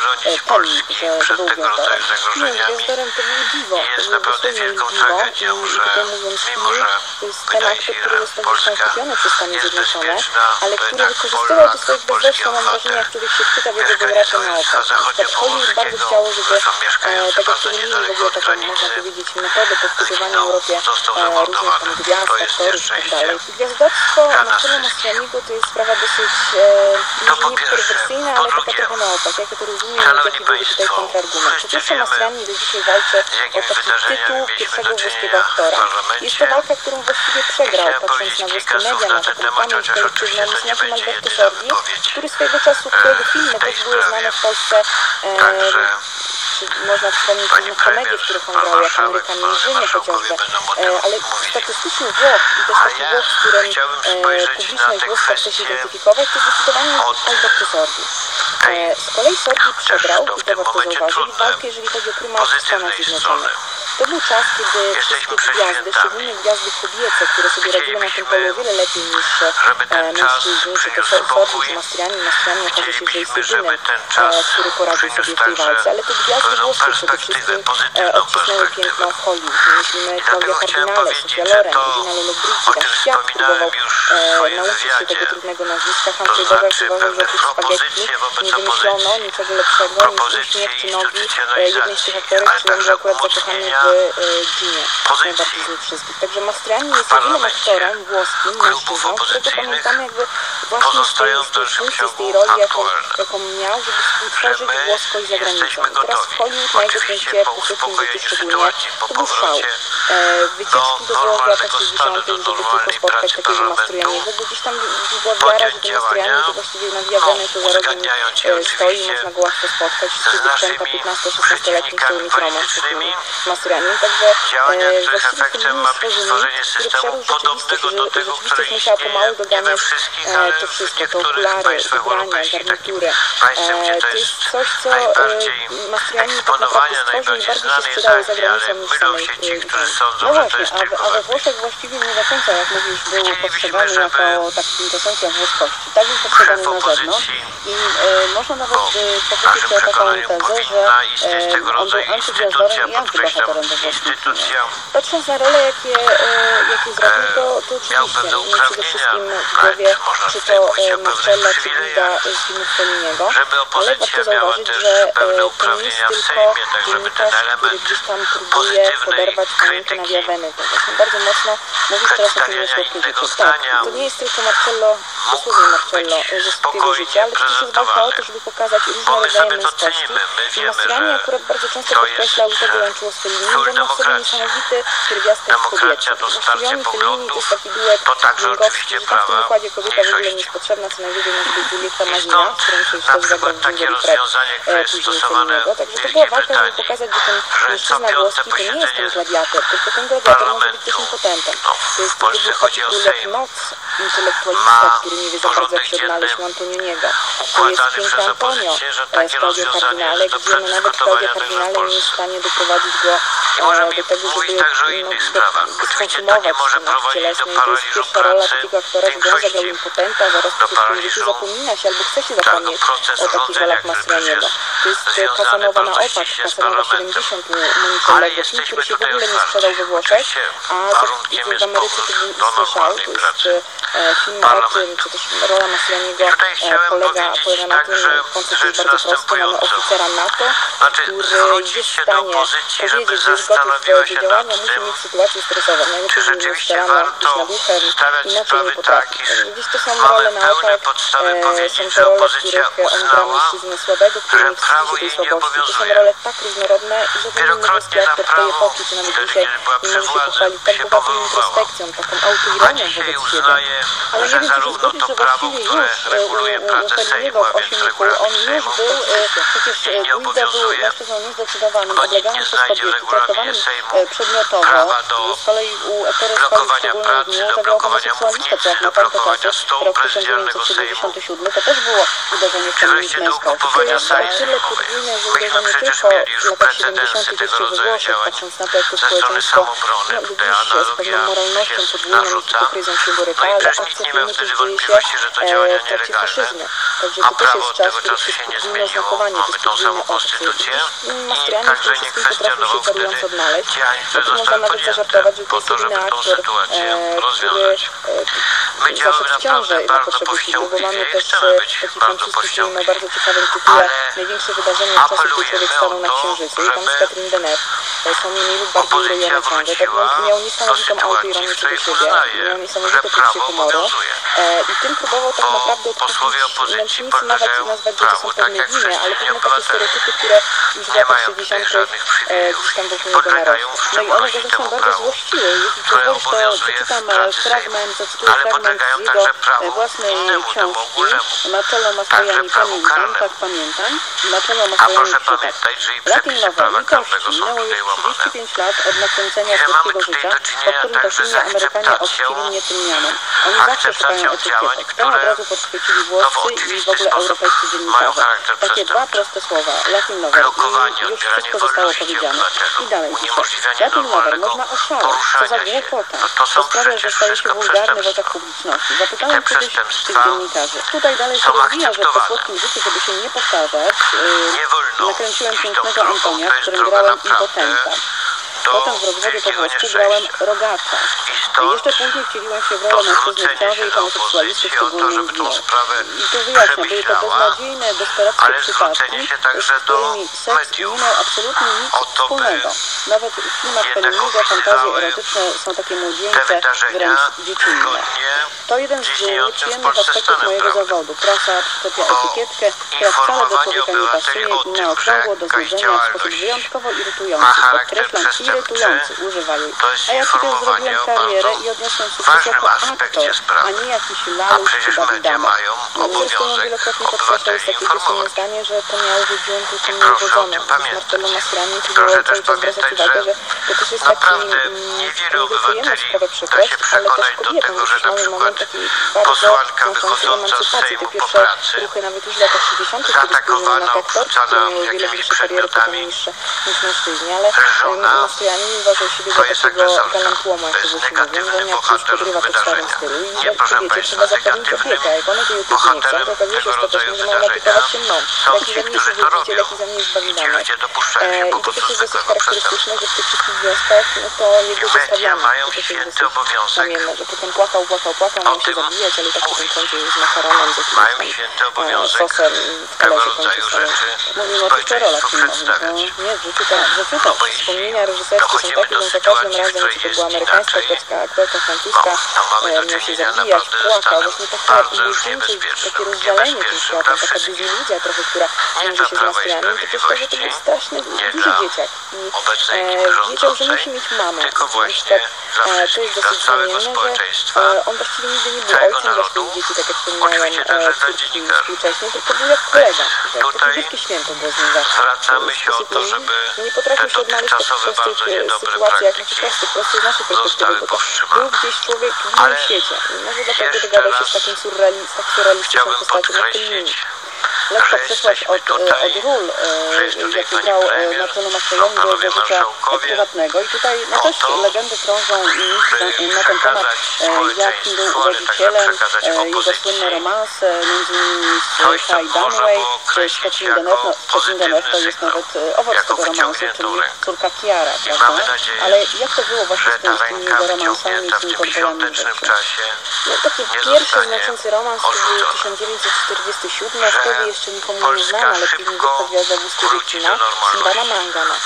że, że był gwiazdorem. Nie, gwiazdorem to był diwo, to był dosłownie diwo i tutaj mówiąc film, to jest ten aktor, który został zresztą kupiony przez Stany Zjednoczone, ale który wykorzystywał do swoich gwiazdorstwa, mam wrażenie, jak człowiek się wczyta w jego biografię na oko. Hollywood bardzo chciało, żeby, e, tak jak przyjęli w ogóle taką, można powiedzieć, metodę podkupowania w Europie e, różnych tam gwiazd, aktorów i tak dalej. Gwiazdorstwo Marcello Mastroianniego to jest sprawa dosyć, e, może nie perwersyjna, ale taka trochę na opak. Jak ja to rozumiem, jaki byłby tutaj kontrargument. Po pierwsze, Mastroianni do dzisiaj walczy o taki tytuł pierwszego włoskiego aktora. Jest to walka, którą właściwie przegrał, patrząc na włoskie media, na taką pamięć kolektywną, z znakiem Alberto Sordi, który swojego czasu, którego filmy też były znane w Polsce, e, czy można wspomnieć różne komedie, w których on grał, jak Amerykan Więzienie chociażby, e, ale statystyczny Włoch i też taki Włoch, z którym e, publiczność włoska chce się identyfikować, to zdecydowanie Alberto Sordi. E, z kolei Sordi przegrał, i to warto zauważyć, walkę, jeżeli chodzi o prymat w Stanach Zjednoczonych. To był czas, kiedy wszystkie gwiazdy, szczególnie gwiazdy kobiece, które sobie radziły na tym polu o wiele lepiej niż e, mężczyźni, czy to Sordi, czy Mastroianni. Mastroianni okaże się, że jest jedynym, e, który poradził sobie w tej walce, ale te gwiazdy włoskie przede wszystkim e, odcisnęły piętno w Hollywood. Myślimy Claudia Cardinale, Sofia Loren, Gina Lollobrigida. Nasz świat próbował e, nauczyć się tego trudnego nazwiska. Humphrey Bogart uważał, że oprócz spaghetti nie wymyślono niczego lepszego niż uśmiech czy nogi e, jednej z tych aktorek, którą był akurat zakochany w Ginie, najbardziej z nich wszystkich. Także Mastroianni jest jedynym aktorem włoskim, mężczyzną, którego pamiętamy jakby właśnie z tej, z tej funkcji, z tej roli, jaką, jaką miał, żeby współtworzyć włoskość za granicą. I teraz w Hollywood na jego punkcie, po szybkim życiu szczególnie, to był szał. E, wycieczki do Włoch w latach sześćdziesiątych, żeby tylko spotkać takiego Mastroianniego, bo gdzieś tam była wiara, że ten Mastroianni to właściwie na Viaveне to za rogiem e, stoi i można go łatwo spotkać. Wszystkie dziewczęta piętnasto-szesnastoletnie chcą mieć romans z takimi Mastroianni. Także e, właściwie Fellini stworzyli, który przerósł rzeczywistość, że rzeczywistość musiała pomału doganiać e, to wszystko, te okulary, ubrania, garnitury. E, to jest coś, co e, Mastroianni tak naprawdę stworzył i bardziej się sprzedało za granicą niż samej Italii. No właśnie, a, w, a we Włoszech właściwie nie do końca, jak mówisz, był postrzegany jako taka kwintesencja włoskości. Tak był postrzegany na zewnątrz i e, można nawet e, powiedzieć o taką tezę, że e, on był antygwiazdorem i antybohaterem we włoskim kinie. Patrząc na role, jakie, e, jakie zrobił, to, to oczywiście miał przede wszystkim w głowie czy to e, Marcella, czy Guida z filmów Felliniego, ale warto zauważyć, że e, to nie jest tylko dziennikarz, który gdzieś tam próbuje poderwać pamięci na Viaveне. To właśnie bardzo mocno mówisz teraz o tym niesłodkie życie. Tak, to nie jest tylko Marcello, dosłownie Marcello ze swojego życia, ale to też jest walka o to, żeby pokazać różne rodzaje męskości. I Mastroianni akurat bardzo często podkreślał, i to go łączyło z Fellini, że ma w sobie niesamowity pierwiastek kobiety. Mastroianni, Fellini to jest taki duet dżungowski, że tam w tym układzie kobieta w ogóle nie jest potrzebna, co najwyżej może być Giulietta Mazina, z którą się już też zagrał w Dżungeli Fred e, później Felliniego. Także to była walka, żeby pokazać, że ten mężczyzna włoski to nie jest ten gladiator, tylko ten gladiator może być też impotentem. To jest w Polsce chodzi o Sejm, noc intelektualista, który nie wie za bardzo jak się odnaleźć u Antonioniego. To jest Księcia Antonio w Klaudio Kardynale, gdzie no nawet Klaudia Kardynale nie jest w stanie doprowadzić go e, do tego, żeby no, skonsumować temat cielesny. To jest pierwsza rola takiego aktora, gdzie on zagrał impotenta, zaraz po wszystkim życiu zapomina się albo chce się zapomnieć o takich rolach Mastroianniego. To jest Casanova na opak, Casanova siedemdziesiąt u Monicelliego, film, który się w ogóle nie sprzedał we Włoszech, a w Ameryce to był słyszał. To jest e, film o tym, czy też rola Mastroianniego e, polega, polega na tym, że koncept jest bardzo prosty. Mamy oficera NATO, który jest w stanie powiedzieć, że jest gotów do działania, musi mieć sytuację stresową. Najlepiej, żeby nie starano być nad uchem, inaczej nie potrafi. Gdzieś to są role na opak, e, są to role, w których on gra mężczyznę słabego, który nie wstydzi się tej słabości. To są role tak różnorodne i żaden inny polski aktor tej epoki, czy nawet dzisiaj nie może się pochwalić tak bogatą introspekcją, taką autoironią wobec siebie. Ale nie wiem, czy się zgodzić, że właściwie już u Felliniego w osiem i pół on już był, przecież Guido był mężczyzną niezdecydowanym, obleganym przez kobiety, traktowanym przedmiotowo. Z kolei u Ettore Scola w szczególnym dniu zagrał homoseksualistę, co jak na tamte czasy, rok tysiąc dziewięćset siedemdziesiąty siódmy, to też było uderzenie w feminizm męskości. To jest o tyle podwójne, że uderzenie tylko w latach siedemdziesiątych jeszcze we Włoszech, patrząc na to, jak to społeczeństwo no, dziś z pewną moralnością podwójną i hipokryzją się boryka, ale akceptujemy też, dzieje się e, w trakcie faszyzmu. Także to też jest czas, który jest podwójne oznakowanie, to jest podwójne obcy. Mastroianni w tym wszystkim potrafił się czarująco odnaleźć. To można nawet zażartować, że to jest jedyny aktor, e, który e, zaszedł w ciążę na potrzeby filmu, bo mamy też taki francuski film o bardzo ciekawym tytule Największe wydarzenie w czasie, gdy człowiek stanął na Księżycu. I tam z Catherine Deneuve. Są mniej lub bardziej urojone ciągle. Tak on miał niesamowitą autoironię co do siebie. Miał niesamowite poczucie humoru. E, I tym próbował tak naprawdę odkupić męczennicy, nawet nazwać, że to są pewne winy, ale pewne takie stereotypy, które już w latach sześćdziesiątych e, gdzieś tam wokół niego narosły. No i one go zresztą bardzo złościły. Jeśli pozwolisz, to przeczytam fragment, zacytuję fragment z jego własnej książki Marcello Mastroianni, pamiętam, tak pamiętam. Marcello Mastroianni przypadł. Latin Novel, litości, minęło już trzydzieści pięć lat od nakręcenia Słodkiego życia, po którym to filmie Amerykanie ochrzcili mnie tym mianem. Oni zawsze szukają etykietek. Tam od razu podświecili włoscy i w ogóle europejscy dziennikarze. Takie dwa proste słowa. Latin Novel. I już wszystko zostało powiedziane. I dalej pisze. Latin Novel można oszaleć. Co za głupota. To sprawia, że staje się wulgarny w oczach publiczności. Zapytałem kiedyś tych dziennikarzy. Tutaj dalej się rozwija, że po Słodkim życiu, żeby się nie powtarzać, yy, nakręciłem pięknego Antonia, w którym grałem impotenta. Potem w rozwodzie po włosku grałem rogacza. Jeszcze później wcieliłem się w rolę mężczyzny w ciąży i homoseksualisty w szczególnym dniu. I tu wyjaśnię, były to beznadziejne, desperackie przypadki, z którymi seks nie miał absolutnie nic wspólnego. Nawet w filmach Felliniego fantazje erotyczne są takie młodzieńcze, wręcz dziecinne. To jeden z nieprzyjemnych aspektów mojego zawodu. Prasa przyczepia etykietkę, która wcale do człowieka nie pasuje i na okrągło do zjedzenia w sposób wyjątkowo irytujący. Podkreślam, irytujący używa jej. A ja tutaj zrobiłem karierę i odniosłem sukces jako aktor, a nie jakiś laluch czy Dawidama. Zresztą ją wielokrotnie podkreślał jest takie pieśnienne zdanie, że to miało być dźwięk tylko nieowodzony. Z Marcello Mastroianni próbował cały czas zwracać uwagę, że to też jest taki, nie sprawę przykrość, ale też kobietom mamy moment takiej bardzo kuszącej emancypacji. Te pierwsze ruchy nawet już w latach sześćdziesiątych, kiedy spłynęły na aktorki, które miały wiele większe kariery, potem niższe niż mężczyźni, ale Mastroianni uważał siebie za takiego galantuomu, jak to mówią, że on jak już podrywa pod starym stylu i jak kobiecie trzeba zapewnić opiekę, a jak one tej opieki nie chcą, to okazuje się ostatecznie, że mają opiekować się mną. Jaki ze mnie jest wielbiciel, jaki ze mnie jest Dawidamy. E, I to też jest dosyć charakterystyczne, że w tych wszystkich wioskach, no to jego zostawiamy. To też jest dosyć znamienne, że potem płakał, płakał, płakał, miał się zabijać, ale tak potem kończył z makaronem, z jakimś tam e, sosem w talerzu kończył sobie. Mówimy o tych rolach filmowych, no nie, w życiu to, w życiu to wspomnienia reżyserskie są takie, że za każdym razem, czy to była amerykańska aktorska, aktorka francuska, miał się zabijać, płakał, właśnie takie młodzieńcze, takie rozwalenie tym światem, taka deziluzja trochę, która wiąże się z Mastroiannim, to też to, że to był straszny, duży dzieciak i e, wiedział, że musi mieć mamę. Na przykład e, to jest dosyć znamienne, że e, on właściwie nigdy nie był ojcem dla swoich dzieci, tak jak wspomniałem e, współcześnie, tylko był jak kolega, że takie dzieckie święto było z nim zawsze. Nie potrafił się odnaleźć w prostej sytuacjach, no po prostu, po prostu z naszej perspektywy, bo to był gdzieś człowiek w innym świecie. Może dlatego dogadał się z takim surreali, z tak surrealistyczną postacią jak Fellini. Lekka przeszłaś od, od ról, e, jakie grał e, Marcello Mastroianni, do jego życia prywatnego. I tutaj no, też legendy krążą na, na ten temat, e, jakim był urodzicielem, e, jego słynne romanse, między innymi z Faye Dunaway, czy z Catherine Deneuve. No, Catherine Deneuve to jest nawet e, owoc tego romansu, czyli córka Chiara, prawda? Ale jak to było właśnie z tymi, tymi jego romansami, z tymi podbojami? No, taki pierwszy znaczący romans to był tysiąc dziewięćset czterdziesty siódmy, wtedy jeszcze nikomu nie znana, ale filmik gwiazda włoskiego kina, Simbana Mangana.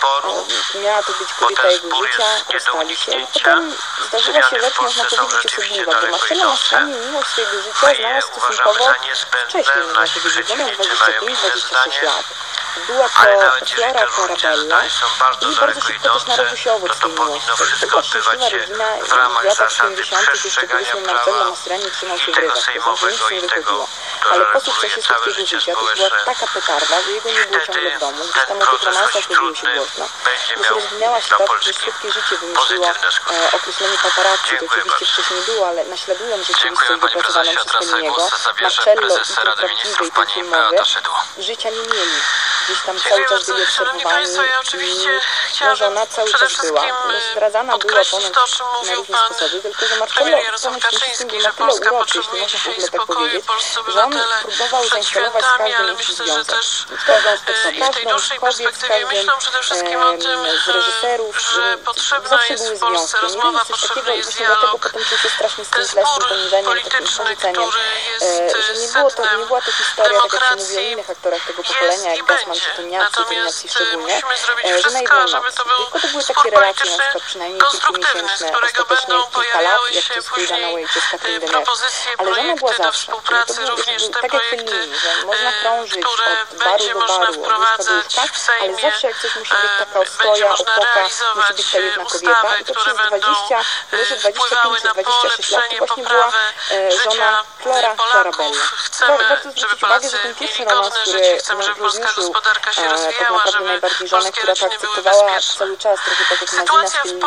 Miała to być kobieta jego życia, rozstali się. Potem zdarzyła się rzecz, można powiedzieć, osobliwa, bo Marcello Mastroianni mimo swojego życia znalazł stosunkowo wcześniej, można powiedzieć, bo miał dwadzieścia pięć dwadzieścia sześć lat. Była to Flora Carabella i bardzo szybko też narodził się owoc tej miłości. Była szczęśliwa rodzina w latach siedemdziesiątych jeszcze powiedzmy Marcello Mastroianni trzymał się w ryzach, to znaczy nic nie wychodziło. Ale po sukcesie swojego życia to była taka petarda, że jego nie było ciągle w domu. Gdzieś tam o tych romansach robiło się głośno. Gdy rozwinęła się tak, że szybkie życie wymyśliło e, określenie paparazzi, to oczywiście wcześniej było, ale naśladując rzeczywistość wypracowaną przez Felliniego, Marcello i ten prawdziwy i ten filmowy życia nie mieli. Gdzieś tam cały czas byli obserwowani i no, żona cały czas była. Zdradzana była ponoć na różne sposoby, tylko że Marcello ponoć tym wszystkim był na tyle uroczy, jeśli można w ogóle tak powiedzieć, że on próbował zainstalować z każdym jakiś związek. Z każdą z każdą z kobiet, z każdym e, z reżyserów. Zawsze były związki. Nie wiem, coś takiego i właśnie dlatego potem czuł się strasznie z tym tlesnym poniżeniem, takim porzuceniem, e, że nie, było to, nie była to historia, tak jak się mówi o innych aktorach tego pokolenia, jak Gassman czy Tomiazzi, Tomiazzi szczególnie, e, że na jedną noc. Tylko to były takie relacje, na przykład przynajmniej kilkumiesięczne, ostatecznie kilka lat, jak to z Faye Dunaway czy z Catherine Deneuve. Ale żona była zawsze. To był, był, tak jak Fellini, że można krążyć od baru do baru, od łóżka do łóżka, ale zawsze jak coś musi być taka ostoja, opoka, musi być ta jedna kobieta. I to przez dwadzieścia, może dwadzieścia pięć czy dwadzieścia sześć lat to właśnie była e, żona Flora Carabella. Warto zwrócić uwagę, że ten pierwszy romans, który rozjuszył e, tak naprawdę najbardziej żonę, która to akceptowała cały czas, trochę tak jak Mazina z Fellini,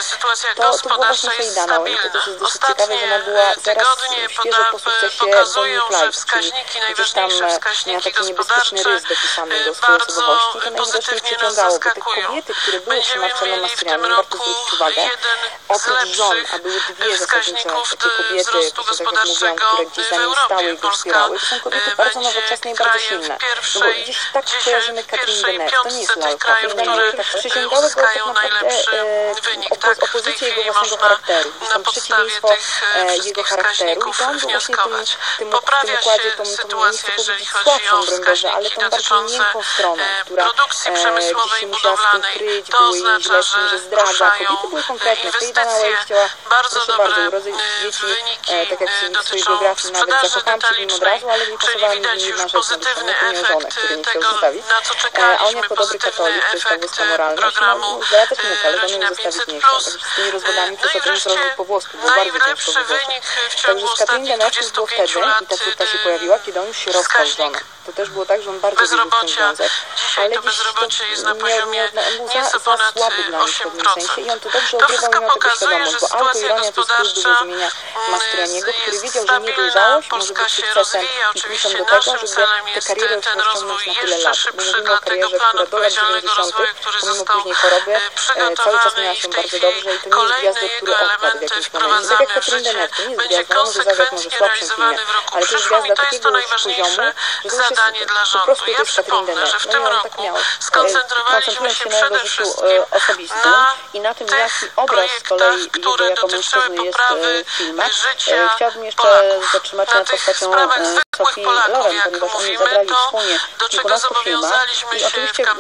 to, to było właśnie Faye Dunaway. To też jest dosyć ciekawe, że ona była zaraz świeżo po sukcesie Bonnie Clyde, czyli gdzieś tam miała taki niebezpieczny rys dopisany do swojej osobowości. To najwidoczniej przyciągało, bo tych kobiety, które były przy Marcello Mastroianni, warto zwrócić uwagę, oprócz żon, a były dwie zasadnicze takie kobiety, właśnie tak jak mówiłam, które gdzieś za nim stały i go wspierały, to są kobiety bardzo nowoczesne i bardzo silne. No bo gdzieś tak kojarzymy Catherine Deneuve, to nie jest lalka. One tak przyciągały go tak naprawdę e, opo opozycję jego własnego charakteru. Gdzieś tam przeciwieństwo e, jego charakteru i to on był właśnie tym, tym, tym układzie, tą, tą nie chcę powiedzieć słabszą broń Boże, ale tą bardziej miękką stroną, która e, gdzieś się musiała z tym kryć, było jej źle z tym, że zdradza. Kobiety były konkretne. Faye Dunaway chciała, proszę bardzo, urodzić dzieci, e, tak jak w swojej biografii nawet zakochałam się w nim od razu, ale nie pasowała mi jedna rzecz na duszę, nie o żonę, który nie chciał zostawić. E, a on jako dobry katolik, to jest ta włoska moralność, no, zdradzać mógł, ale żony ją zostawić nie chciał. Także z tymi rozwodami to potem rozwód po włosku, było bardzo ciężko wybrać. Także z Catherine Deneuve już było wtedy i ta córka się pojawiła, kiedy on już się rozstał z żoną. To też było tak, że on bardzo wierzył w ten związek, ale gdzieś to nie, nie, był za, za słaby dla nich w pewnym sensie i on to dobrze ogrywał i miał tego świadomość, bo autoironia to jest klucz do zrozumienia Mastroianniego, który wiedział, że niedojrzałość może być sukcesem i kluczem do tego, żeby tę karierę już rozciągnąć na tyle lat. Bo mówimy o karierze, która do lat dziewięćdziesiątych, pomimo później choroby, e, cały czas miała się bardzo dobrze i to nie jest gwiazda, który odpadł w jakimś momencie. Tak jak Catherine Deneuve, to nie jest gwiazda, może zagrać może w słabszym filmie, ale to jest gwiazda takiego już poziomu, że to już jest po prostu jest Catherine Deneuve. No i on tak miał. Koncentrując się na jego życiu e, osobistym i na tym, jaki obraz z kolei jego jako mężczyzny jest e, w filmach, e, chciałabym jeszcze zatrzymać się nad postacią e, Sophie Loren, ponieważ oni zagrali wspólnie w kilkunastu filmach i oczywiście e,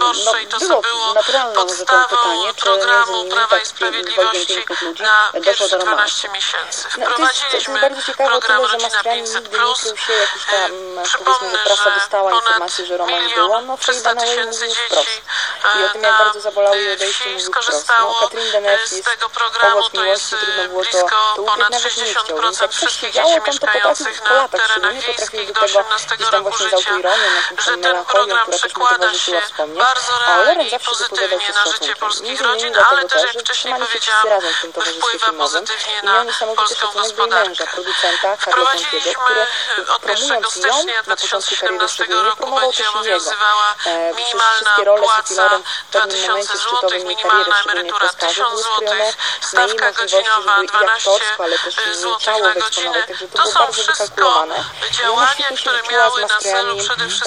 no, było naturalną rzeczą pytanie, czy między nimi tak w Dwojgiem Pięknych Ludzi doszło do romansu. kilkanaście miesięcy. No, to jest, to jest bardzo ciekawe o tyle, że Mastriani nigdy nie krył się jakiś tam, powiedzmy, że prasa dostała informację, że Roman było, no Frida na Way mówił wprost. I o tym, jak bardzo zabolało jej odejście, mówił wprost. No, Catherine Deneuve jest owoc miłości, trudno było to, to ukryć, nawet nie chciał. Więc jak coś się działo, tam to potrafił po latach, szczególnie potrafił do tego gdzieś tam właśnie z autoironią, jakąś tam melancholią, która też mu towarzyszyła wspomnieć. A Loren zawsze wypowiadał się z szacunkiem. Między innymi dlatego też, że trzymali się wszyscy razem w tym towarzystwie filmowym i miał niesamowity szacunek do jej męża, producenta Karla Contiego, który promując ją na początku kariery szczególnie, promował też i jego. E, przecież wszystkie role Sophie Loren w pewnym momencie szczytowym jej kariery, szczególnie w Oscarze, były skrojone na jej możliwości, żeby i aktorsko, ale też i ciało wyeksponować, także to było bardzo wykalkulowane. I ona świetnie się liczyła z Mastriani,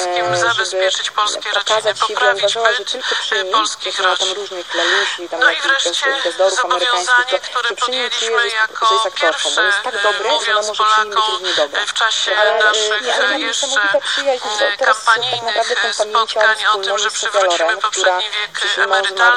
e, żeby pokazać siebie. Uważała, że tylko przy nim, jak miała tam różnych lalusi, tam jakichś gwiazdorów amerykańskich, to, że przy nim czuje, że jest, że jest aktorką, bo jest tak dobry, że ona może przy nim być równie dobra. Ale nie, ale mam niesamowita przyjaźń, bo teraz tak naprawdę tą pamięcią wspólną jest Sophia Loren, która przyszła mąż zmarł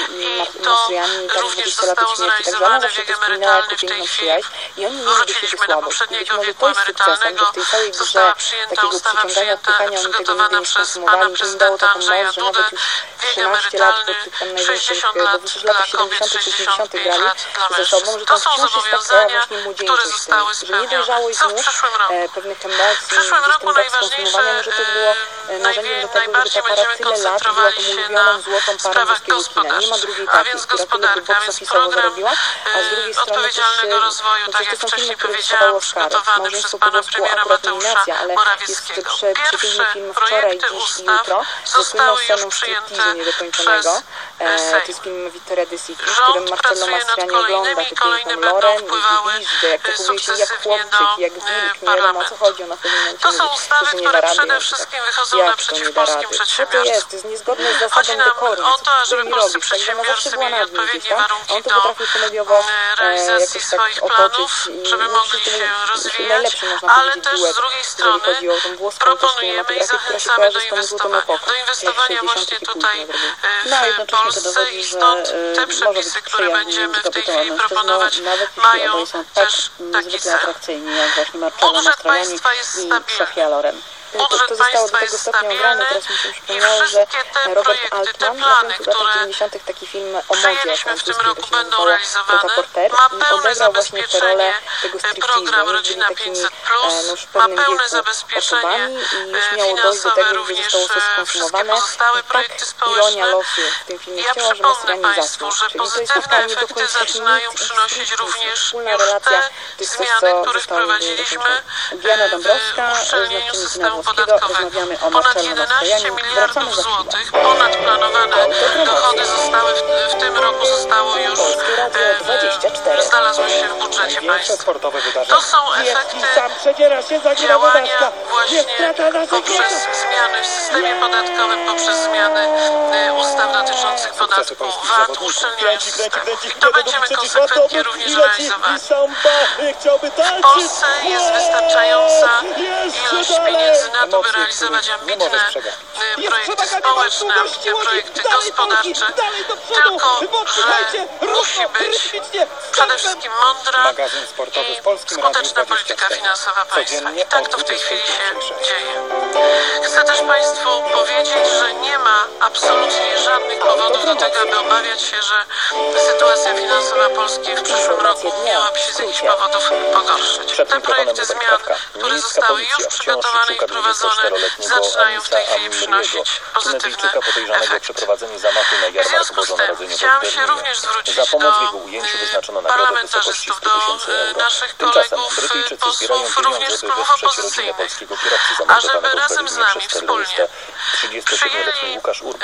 i Mastriani i tak dwadzieścia lat od śmierci, także ona zawsze to wspominała jako piękną przyjaźń i oni mieli do siebie słabość. I być może to jest sukcesem, że w tej całej grze takiego przyciągania, odpychania oni tego nigdy nie skonsumowali, to im dało taką moc, że nawet już trzynaście lat po tych tam największych, bo przecież w latach siedemdziesiątych czy osiemdziesiątych grali ze sobą, że tam wciąż jest taka właśnie młodzieńczość w tym, że niedojrzałość znów e, pewnych emocji, gdzieś tym brak skonsumowania, może to było e, narzędziem do tego, żeby ta para tyle lat była tą ulubioną złotą parą polskiego kina. Nie ma drugiej takiej, która tyle by box office'owo zarobiła, a z drugiej strony też, no przecież to są filmy, które dostawały Oscary. Małżeństwo po polsku akurat nominacja, ale jest prze, przepiękny film Wczoraj, Dziś i Jutro, ze słynną sceną stripteasu niedokończonego. E, to jest film Vittoria De Sica, w którym Marcello Mastriani ogląda tę piękną Loren i gwizdże, jak to się jak chłopczyk, jak wilk, nie wiadomo o co chodzi, ona w pewnym momencie mówi, że to nie da rady. Jak to nie da rady? Co to jest? To jest niezgodne z zasadą dekoru, co ty mi robisz? Także ona zawsze była nad nim gdzieś tam, a on to potrafił komediowo e, jakoś tak otoczyć i no, przy najlepszy można powiedzieć duet, jeżeli chodzi o tą włoską też kinematografię, która się kojarzy z tą złotą epoką, jak sześćdziesiątych i później zrobił. No a jednocześnie to dowodzi, że y, może być przyjemnie zdobytowy mężczyzną, nawet jeśli oboje są tak niezwykle atrakcyjni, jak właśnie Marcello Mastroianni i Sophia Loren. To, to zostało do tego stopnia ograne, teraz mi się przypomniało, że Robert Altman nakręcił w latach dziewięćdziesiątych taki film o modzie francuskiej, to się nazywało Prêt-à-porter i odegrał właśnie tę rolę tego stripteasu. Oni byli takimi e, no już w pewnym wieku osobami i już miało dojść do tego, że zostało to skonsumowane i tak ironia losu w tym filmie chciała, że Mastriani zasnął. Czyli to jest taka nie do końca nic, wspólna relacja, to jest coś, co zostało dokończone. Diana Dąbrowska, znaczenie kina włoskiego, rozmawiamy o Marcello Mastriani, wracamy za chwilę. Ponadplanowane dochody zostały w, w tym roku zostało już e, znalazły się w budżecie państwa. To są efekty działania właśnie poprzez zmiany w systemie podatkowym, poprzez zmiany e, ustaw dotyczących podatku V A T, uszczelniania systemu. I to będziemy konsekwentnie również realizowali. W Polsce jest wystarczająca ilość pieniędzy na to, by realizować ambitne projekty społeczne, ambitne projekty gospodarcze, tylko że musi być przede wszystkim mądra i skuteczna polityka finansowa państwa. I tak to w tej chwili się dzieje. Chcę też Państwu powiedzieć, że nie ma absolutnie żadnych powodów do tego, aby obawiać się, że sytuacja finansowa Polski w przyszłym roku miałaby się z jakichś powodów pogorszyć. Te projekty zmian, które zostały już przygotowane i wprowadzone, zaczynają w tej chwili przynosić pozytywne efekty. W związku z tym chciałam się również zwrócić do parlamentarzystów, do naszych kolegów posłów, również z klubów opozycyjnych, ażeby razem z nami wspólnie przyjęli,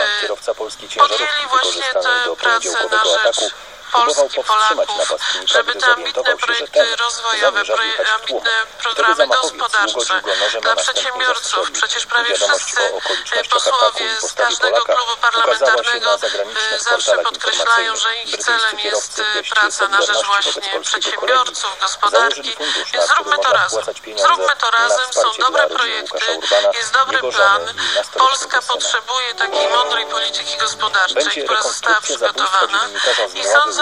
podjęli właśnie tę pracę na rzecz Polski, Polaków, żeby te ambitne projekty rozwojowe, ambitne programy gospodarcze dla przedsiębiorców, przecież prawie wszyscy posłowie z każdego klubu parlamentarnego zawsze podkreślają, że ich celem jest praca na rzecz właśnie przedsiębiorców, gospodarki, więc zróbmy to razem. Zróbmy to razem, są dobre projekty, jest dobry plan. Polska potrzebuje takiej mądrej polityki gospodarczej, która została przygotowana i sądzę,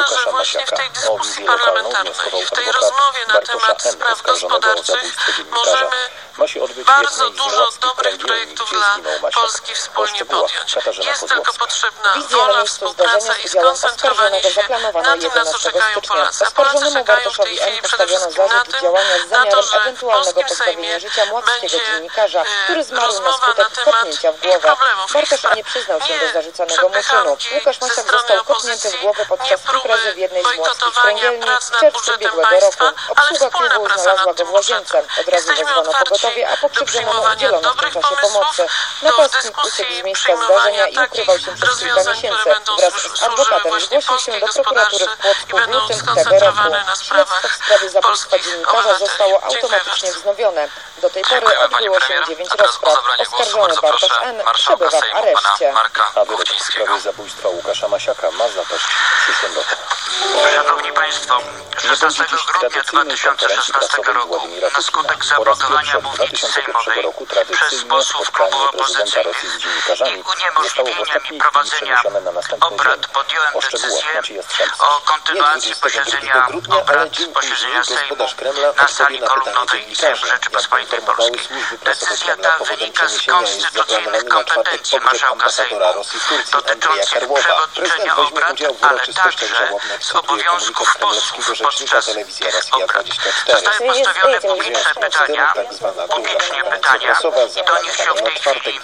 Łukasza Masiaka. O wizję lokalną wnioskował adwokat Bartosza N., oskarżonego o zabójstwo dziennikarza. Ma się odbyć w jednej z młodskich pręgielni, gdzie zginął Masiak. O szczegółach Katarzyna Kozłowska. Wizję na miejscu zdarzenia z udziałem oskarżonego zaplanowano jedenastego stycznia. Oskarżonemu Bartoszowi N. postawiono zarzut działania z zamiarem ewentualnego pozbawienia życia młodskiego dziennikarza, który zmarł na skutek kopnięcia w głowę. Bartosz nie przyznał się do zarzucanego mu czynu. Łukasz Masiak został kopnięty w głowę podczas imprezy w jednej z młodskich kręgielni w czerwcu ubiegłego roku. Obsługa klubu znalazła go w łazience. Od razu wezwano pogotowie, a pokrzywdzonemu udzielono w tym czasie pomocy. Napastnik uciekł z miejsca zdarzenia i ukrywał się przez kilka miesięcy. Wraz z adwokatem zgłosił się do prokuratury w Płocku w lutym tego roku. Śledztwo w sprawie zabójstwa dziennikarza zostało automatycznie wznowione. Do tej pory odbyło się dziewięć rozpraw. Oskarżony Bartosz N. przebywa w areszcie. A wyrok w sprawie zabójstwa Łukasza Masiaka ma zapaść w przyszłym roku. Szanowni Państwo, szesnastego grudnia dwa tysiące szesnastego roku na skutek zablokowania mównicy sejmowej przez posłów klubu opozycyjnych i uniemożliwienia mi prowadzenia obrad podjąłem decyzję o kontynuacji posiedzenia obrad posiedzenia Sejmu na sali kolumnowej Sejmu Rzeczypospolitej Polskiej. Decyzja ta wynika z konstytucyjnych kompetencji marszałka Sejmu dotyczących przewodniczenia obrad, ale także z obowiązków posłów podczas tych obrad. Zostały postawione publiczne pytania, publicznie pytania i do nich się w tej chwili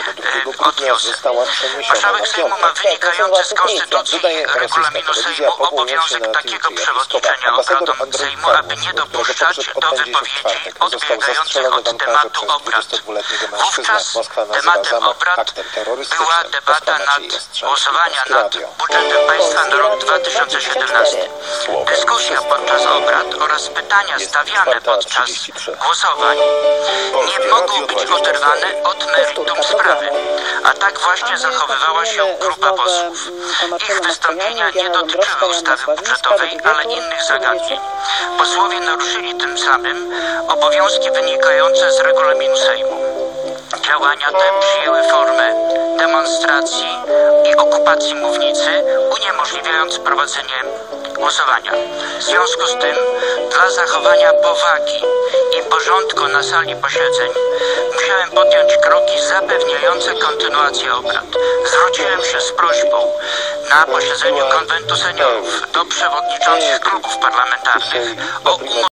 odniosę. Marszałek Sejmu ma wynikający z Konstytucji i Regulaminu Sejmu obowiązek takiego przewodniczenia obradom Sejmu, aby nie dopuszczać do wypowiedzi odbiegających od tematu obrad. Wówczas tematem obrad była debata nad głosowania nad budżetem państwa na rok dwa tysiące siedemnasty. Dyskusja podczas obrad oraz pytania stawiane podczas głosowań nie mogą być oderwane od meritum sprawy, a tak właśnie zachowywała się grupa posłów. Ich wystąpienia nie dotyczyły ustawy budżetowej, ale innych zagadnień. Posłowie naruszyli tym samym obowiązki wynikające z regulaminu Sejmu. Działania te przyjęły formę demonstracji i okupacji mównicy, uniemożliwiając prowadzenie głosowania. W związku z tym, dla zachowania powagi i porządku na sali posiedzeń, musiałem podjąć kroki zapewniające kontynuację obrad. Zwróciłem się z prośbą na posiedzeniu Konwentu Seniorów do przewodniczących klubów parlamentarnych o